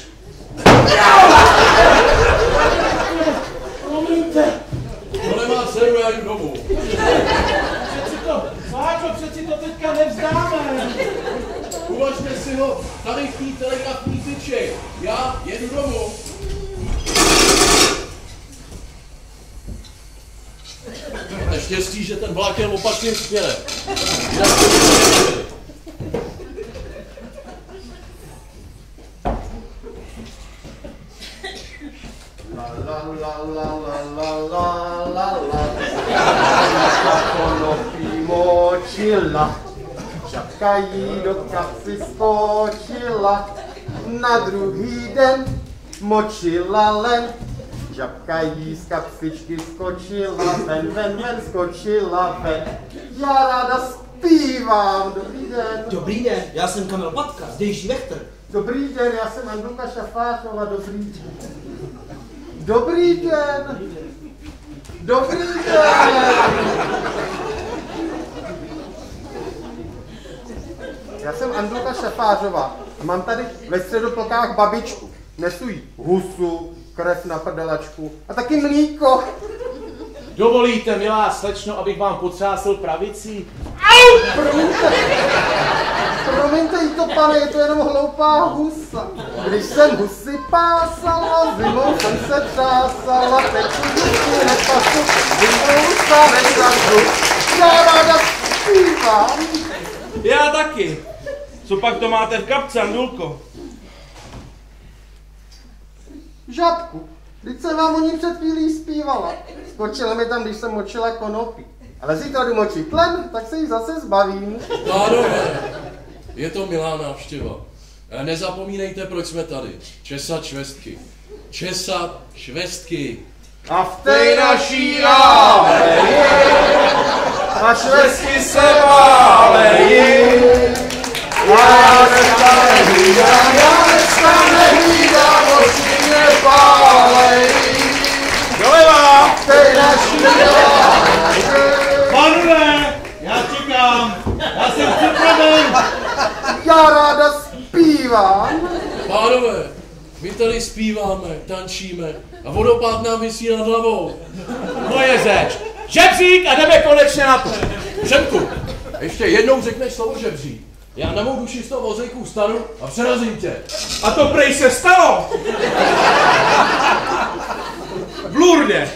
Promiňte. To nemá cenu, já jdu domů. Přeci to, Sváčo, přeci to teďka nevzdáme. Uvažte si ho, tady v té telegrafní tyči. Já jedu domů. Neštěstí, že ten vlak je opačným směrem. Jinak to bude. La la la la la la la. Konopí močila. Žabka jí do kapsy skočila. Na druhý den močila len. Žabka jí z kapsičky skočila ven, ven, ven, skočila ven. Já ráda zpívám. Dobrý den. Dobrý den, já jsem Kamil Patka, zdejší vechtr. Dobrý den, já jsem Andulka Šafářová. Dobrý den. Dobrý den. Dobrý den. Já jsem Andulka Šafářová. Mám tady ve Středoplkách babičku. Nesu jí husu, krev na prdelačku a taky mlíko. Dovolíte, milá slečno, abych vám potřásl pravicí? Au! Promiňte. Promiňte jí to, pane, je to jenom hloupá husa. Když jsem husy pásala, zimou jsem se třásala, teď husy nepasu, zimou se nezažu. Já ráda zpívám. Já taky. Co pak to máte v kapce, Andulko? Žabku, teď jsem vám o ní před chvílí zpívala. Skočila mi tam, když jsem močila konopí. Ale zítra jdu močit len, tak se jí zase zbavím. Pánové, je to milá návštěva. Nezapomínejte, proč jsme tady. Česat švestky. Česat švestky. A v té naší aleji a švestky se válejí. Já dneska nehlídám, já dneska nehlídám, oči mě pálejí. Doleva! V té naší aleji. Panové, já čekám. Já jsem připraven. Já ráda zpívám. Pánové, my tady zpíváme, tančíme a vodopád nám visí nad hlavou. Moje řeč. Žebřík a jdeme konečně na to. Přemku, ještě jednou řekneš slovo žebřík Já na mou duši z toho vozejku vstanu a přerazím tě. A to prej se stalo! V Lourdě.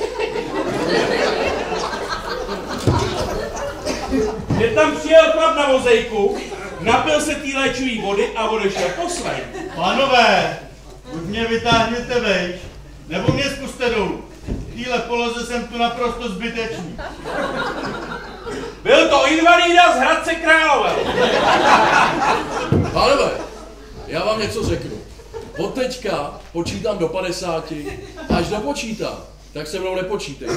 Že tam přijel chlap na vozejku, napil se té léčivý vody a odešel poslej. Pánové, buď mě vytáhněte vejš, nebo mě zkuste dolů. V téhle poloze jsem tu naprosto zbytečný. Byl to invalída z Hradce Králové. Pánové, já vám něco řeknu. Od teďka počítám do padesáti, až dopočítám, tak se mnou nepočítejte.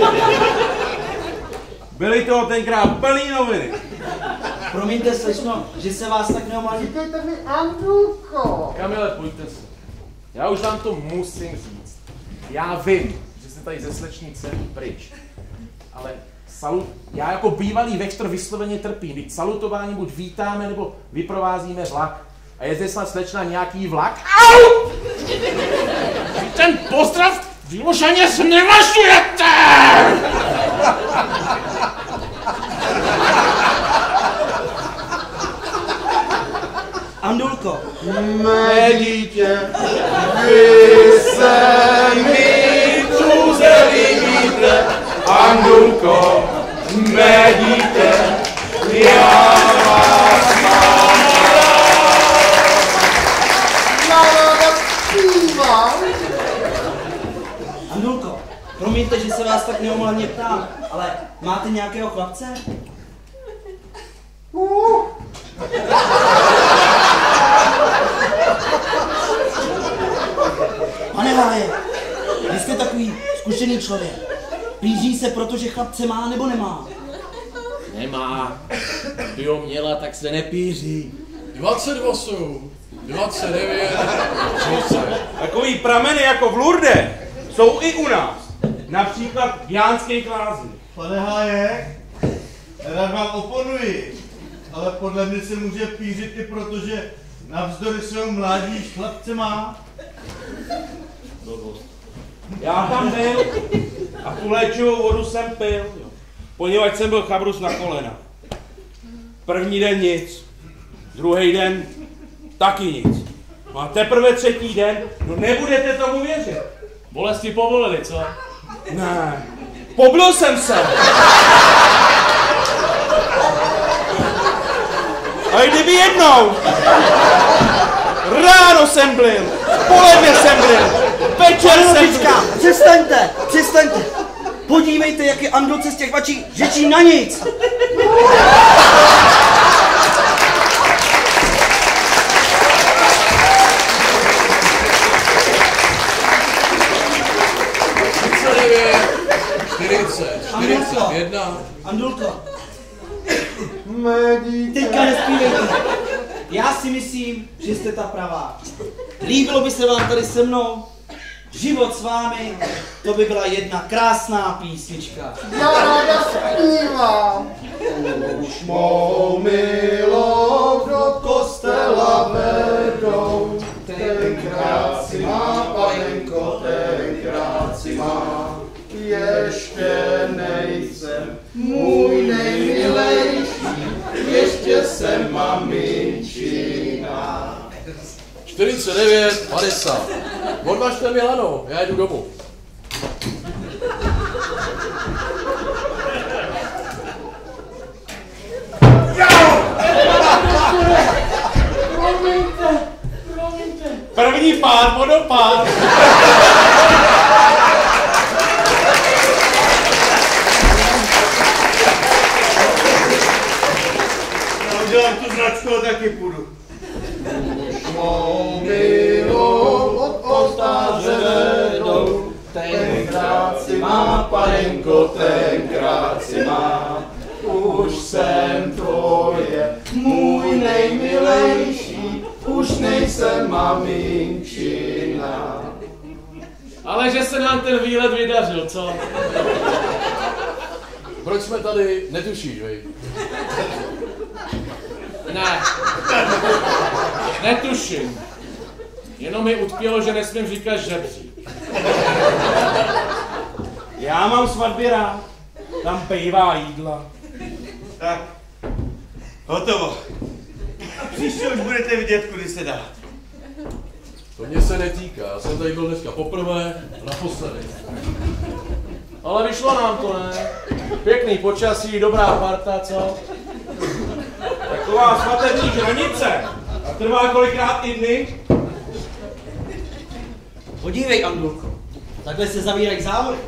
Byly toho tenkrát plný noviny. Promiňte, slečno, že se vás tak neomálí. Říkejte mi Andulko. Kamile, pojďte se. Já už vám to musím říct. Já vím, že jste tady ze sleční celý pryč. Ale salut, já jako bývalý vektr vysloveně trpím. Vždyť salutování buď vítáme, nebo vyprovázíme vlak. A je zde snad slečna nějaký vlak? Au! Vy ten pozdrav vyloženě znevažujete! Andulko. Mé dítě, vy se mi Čuzeli vítr, Andulko, mé dítě, já vás mám. Já ráda zpívám. Andulko, promiňte, že se vás tak neomálně ptám, ale máte nějakého chlapce? Uh. Pane Háje, vy jste takový zkušený člověk. Plíží se, protože chlapce má nebo nemá? Nemá. Kdyby ho měla, tak se nepíří. dvacet osm, dvacet devět, třicet. Takový prameny jako v Lourdě jsou i u nás. Například v Jánské Klázni. Pane Hájek, rád vám oponuji, ale podle mě se může pířit i proto, že navzdory svému mládí chlapce má. Já tam byl a tu léčivou vodu jsem pil, poněvadž jsem byl chabrus na kolena. První den nic, druhý den taky nic. No a teprve třetí den, no nebudete tomu věřit. Bolesti povolili, co? Ne, poblil jsem se. A kdyby jednou. Ráno jsem blil, poledne jsem blil, večer jsem blil. Přestaňte, přestaňte. Podívejte, jak je Andulce z těch vačí řečí na nic. čtyřicet, čtyřicet jedna. Andulko. Mé dítě. Teďka nespívejte. Já si myslím, že jste ta pravá. Líbilo by se vám tady se mnou? Život s vámi, to by byla jedna krásná písnička. Já ráda zpívám. Už mou milou do kostela vedou. Tenkrát si má, panenko, tenkrát si má. Ještě nejsem můj nejmilejší, ještě jsem maminčina. čtyřicet devět, padesát. Odvažte mi lano, já jdu domů. Promiňte, promiňte. První pád, vodopád. Já udělám tu značku a taky půjdu. Mou milou od oltáře vedou, tenkrát si má, panenko, tenkrát si má. Už jsem tvoje, můj nejmilejší, už nejsem maminčina. Ale že se nám ten výlet vydařil, co? Proč jsme tady, netušíš, vej? Ne. Netuším. Jenom mi utkvělo, že nesmím říkat žebřík. Já mám svatby rád, tam bývá jídla. Tak, hotovo. Příště už budete vidět, kudy se dá. To mě se netýká, já jsem tady byl dneska poprvé a naposledy. Ale vyšlo nám to, ne? Pěkný počasí, dobrá parta, co? Taková svatební žranice. A trvá kolikrát i dny? Podívej, Andulko, takhle se zavírají závody.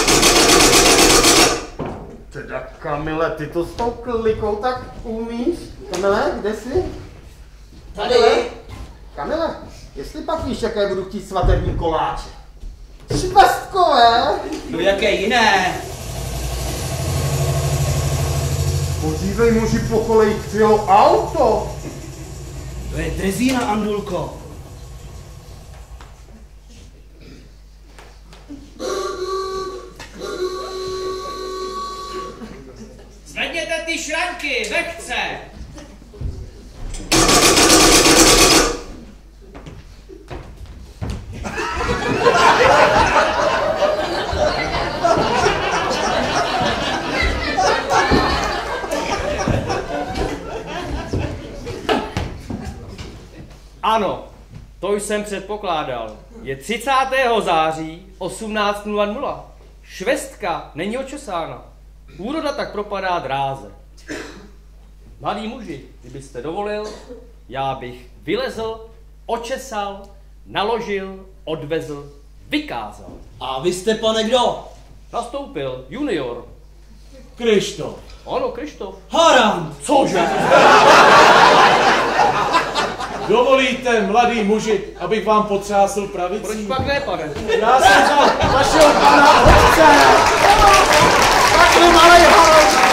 Teda Kamile, ty to s tou klikou tak umíš? Kamile, kde jsi? Tady. Kamile, jestli pak víš, jaké budu chtít svatební koláče? Švestkové! No jaké jiné? Podívej, muži, po koleji přijelo auto! To je drezína, Andulko. Zvedněte ty šranky, lehce! Ano, to jsem předpokládal. Je třicátého září osmnáct nula nula. Švestka není očesána. Úroda tak propadá dráze. Mladý muži, kdybyste dovolil, já bych vylezl, očesal, naložil, odvezl, vykázal. A vy jste, pane, kdo? Nastoupil junior. Krištof. Ano, Krištof. Harant! Cože? Dovolíte, mladý muži, abych vám potřásl pravicí? Proč pak ne, pane? Já jsem za vašeho pana otce! Takhle malej Harant!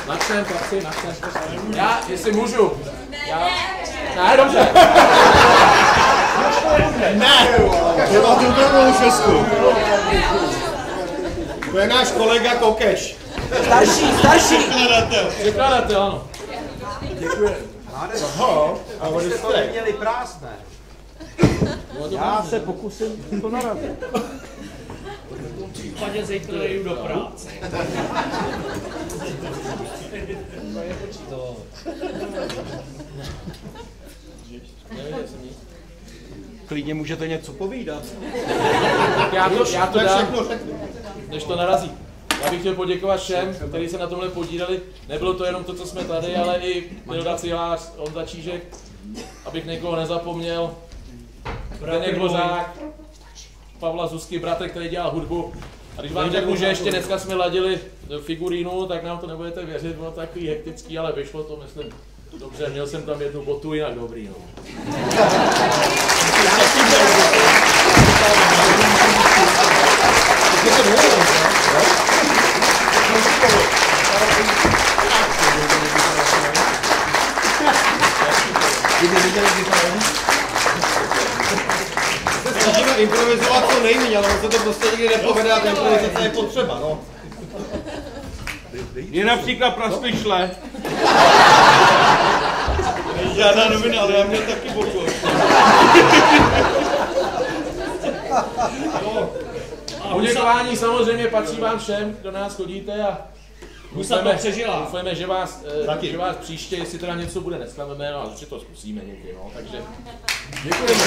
Načnem, chlapci, načnem. Já, jestli můžu. Já... Ne, dobře. Ne! Je to tu druhou šestku. To je náš kolega Kokeš. Starší, starší. Překladatel. Překladatel, ano. Děkuji. Aha, a oni to neměli prázdné. Já se pokusím to narazit. V případě zítra jdu do práce. Klidně můžete něco povídat. Tak já to, já to To je dám, všechno řeknu. než to narazí. Já bych chtěl poděkovat všem, kteří se na tomhle podíleli. Nebylo to jenom to, co jsme tady, ale i Milda Cilář, Honza Čížek, abych někoho nezapomněl. Zdeněk Dvořák, Pavla Zuzky, bratr, který dělal hudbu. A když vám řeknu, že ještě dneska jsme ladili figurínu, tak nám to nebudete věřit, bylo to takový hektický, ale vyšlo to, myslím, dobře. Měl jsem tam jednu botu, jinak dobrý. No. Snažíme improvizovat co nejméně, ale on se to prostě nikdy nepovede a ta improvizace je potřeba, no. Je například praspišle. Žádná novina, ale já měl taky boku. Poděkování samozřejmě patří vám všem, kdo nás chodíte a Husa to přežila. Doufujeme, že vás, Taky. že vás příště, jestli teda něco bude, nesklameme, no a určitě to zkusíme někdy, no, takže děkujeme.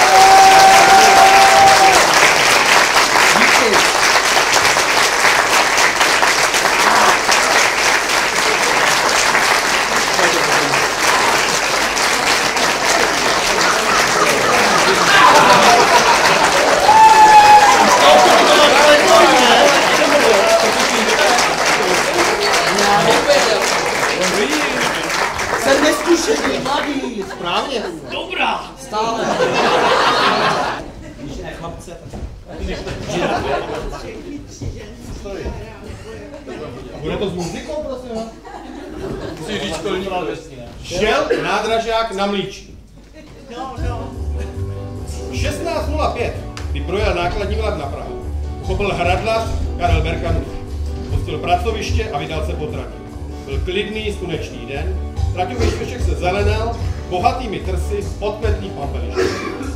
Jsem neskušený, mladý. Správně. Dobrá. Stále. Víš, ne, chlapce. Bude to s muzikou, prosím? Musíš říct, kolik dělal vesní, ne? Šel nádražák na Mlíčí. šestnáct nula pět, kdy projel nákladní vlak na Prahu, uchopil hradlař Karel Berkanův. Pustil pracoviště a vydal se po trati. Byl klidný slunečný den, traťový šveček se zelenal bohatými trsy podkvetlých pampelišek.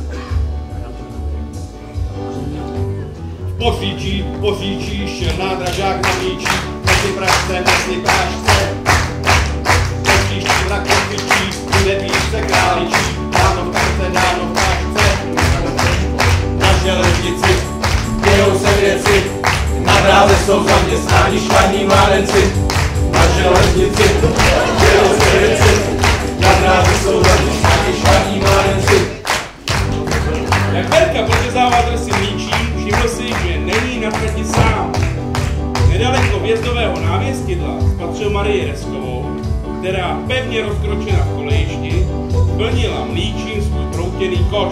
V Poříčí, v Poříčí šel nádražák na Mlíčí, mezi pražce, mezi prážce. Příští vlak odpičí, nebíš se králičí, dáno v karce, dáno v prážce. Na železnici dějou se věci, na dráze jsou zaměstnáni švarní mládenci. Na železnici dějou se věci, na dráze jsou zaměstnáni švarní mládenci. Jak Berka pořezává drsy Mlíčí, všiml si, že není na trati sám. Nedaleko vjezdového návěstidla spatřil Marii Reskovou, která pevně rozkročena v kolejišti plnila Mlíčím svůj proutěný koš.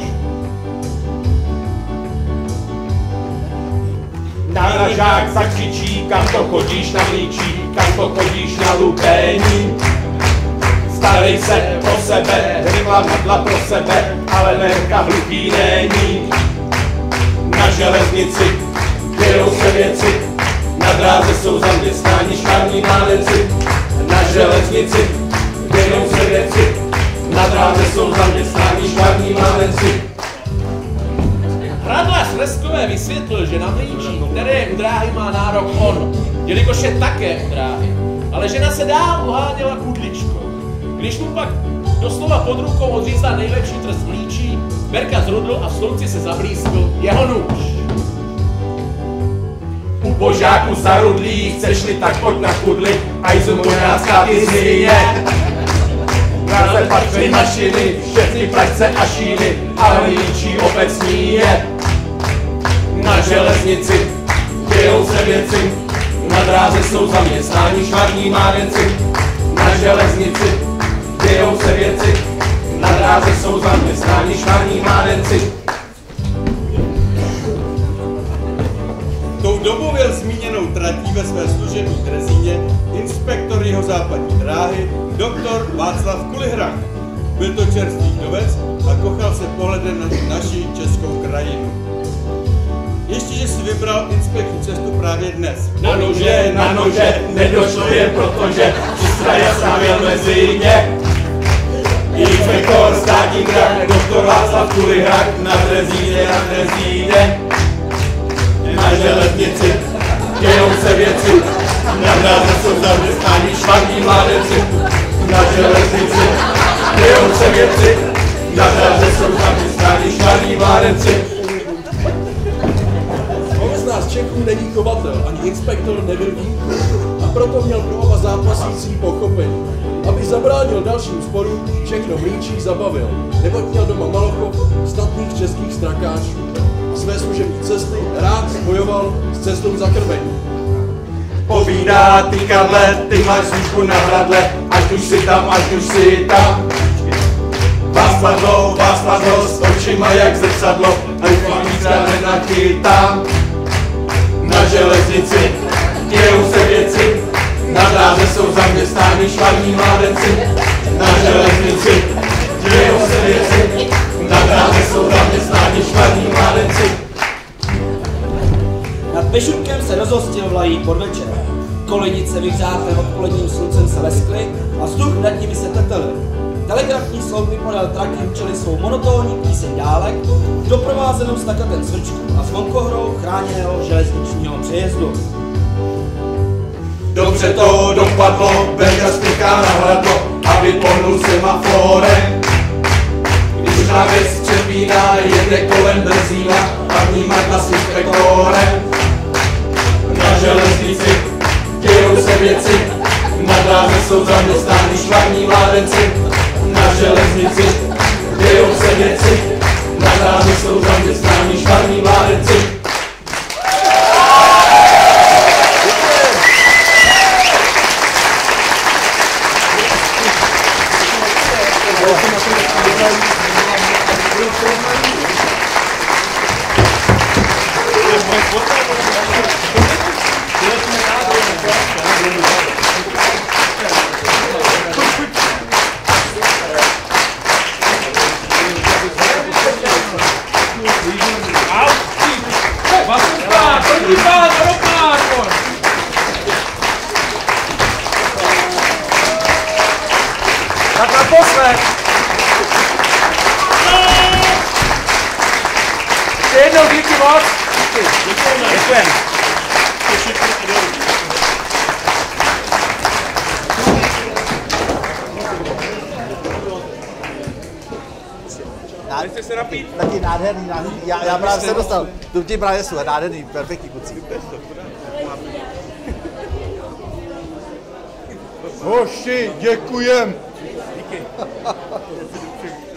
Nádražák zakřičí, kam to chodíš na Mlíčí, kam to chodíš na lupení. Starej se pro sebe, řekla madla pro sebe, ale Berka hluchý není. Na železnici dějou se věci, na dráze jsou zaměstnáni švarní mládenci. Na železnici dějou se věci, na dráze jsou zaměstnáni švarní mládenci. Hradlař Reskové vysvětlil, že na Mlíčí, které je u dráhy, má nárok on, jelikož je také u dráhy, ale žena se dál uháněla kudličkou. Když mu pak doslova pod rukou odřízla nejlepší trst Mlíčí, Berka zrudl a v slunci se zablízkl jeho nůž. U božáků zarudlých, chceš-li tak pojď na kudli, a jdu mojácká tyzie. Praze patří mašiny, všechny pražce a šíny, ale Mlíčí obecní je. Na železnici dějou se věci, na dráze jsou zaměstnáni švarní mládenci. Na železnici dějou se věci, na dráze jsou zaměstnáni švarní mládenci. Tou dobou jel zmíněnou tratí ve své služební drezíně inspektor jeho jihozápadní dráhy doktor Václav Kulihrach. Byl to čerstvý vdovec a kochal se pohledem na naši českou krajinu. Ještě, že si vybral inspekční cestu právě dnes. Na nože, na nože, nedošlo jen protože Čistra stavěl mezi ně. Inspektor státní drak, doktor Václav Kulihrach, na drezíně, na drezíně. Na železnici dějou se věci, na dráze jsou zaměstnáni švadní mládenci. Na železnici dějou se věci, na dráze jsou zaměstnáni švadní mládenci. Z nás Čechů není chovatel, ani inspektor nebyl výjimkou a proto měl pro oba zápasící pochopení. Aby zabránil dalším sporům, všechno mlíčí zabavil, neboť měl doma malochov statných českých strakáčů. A své služební cesty rád spojoval s cestou za krvení. Povídá ty Karle, ty máš služku na hradle, ať už si tam, ať už si tam. Václavlo, Václavlo, s očima jak zrcadlo, ať vám víckrát nenachytám. Na železnici dějou se věci, na dráze jsou zaměstnáni švadní mládenci. Na železnici dějou se věci, na dráze jsou zaměstnáni švadní mládenci. Nad Pešunkem se rozhostil vlají podvečer. Kolejnice vyhřáté odpoledním sluncem se leskly a vzduch nad nimi se tetelil. Telegrafní slouby podél trati učili svou monotónní píseň dálek, doprovázenou stakatem cvrčků a zvonkohrou chráněného železničního přejezdu. Dobře to dopadlo, Benga spěchá na hradlo, aby pohnul semaforem. Když na věc přepíná, jede kolem Brzína a vnímá s inspektorem. Na železnici dějou se věci, na dráze jsou zaměstnáni švadní mládenci. Na železnici dějou se věci, na dráze jsou zaměstnáni švadní mládenci. Tak naposled. Ještě jednou díky moc. Děkujeme. Nechceš se napít? Taky nádherný, nádherný. Já, já právě jsem dostal. Tu ti právě jsou, nádherný, perfektní kucí. Hoši, děkujem. Díky.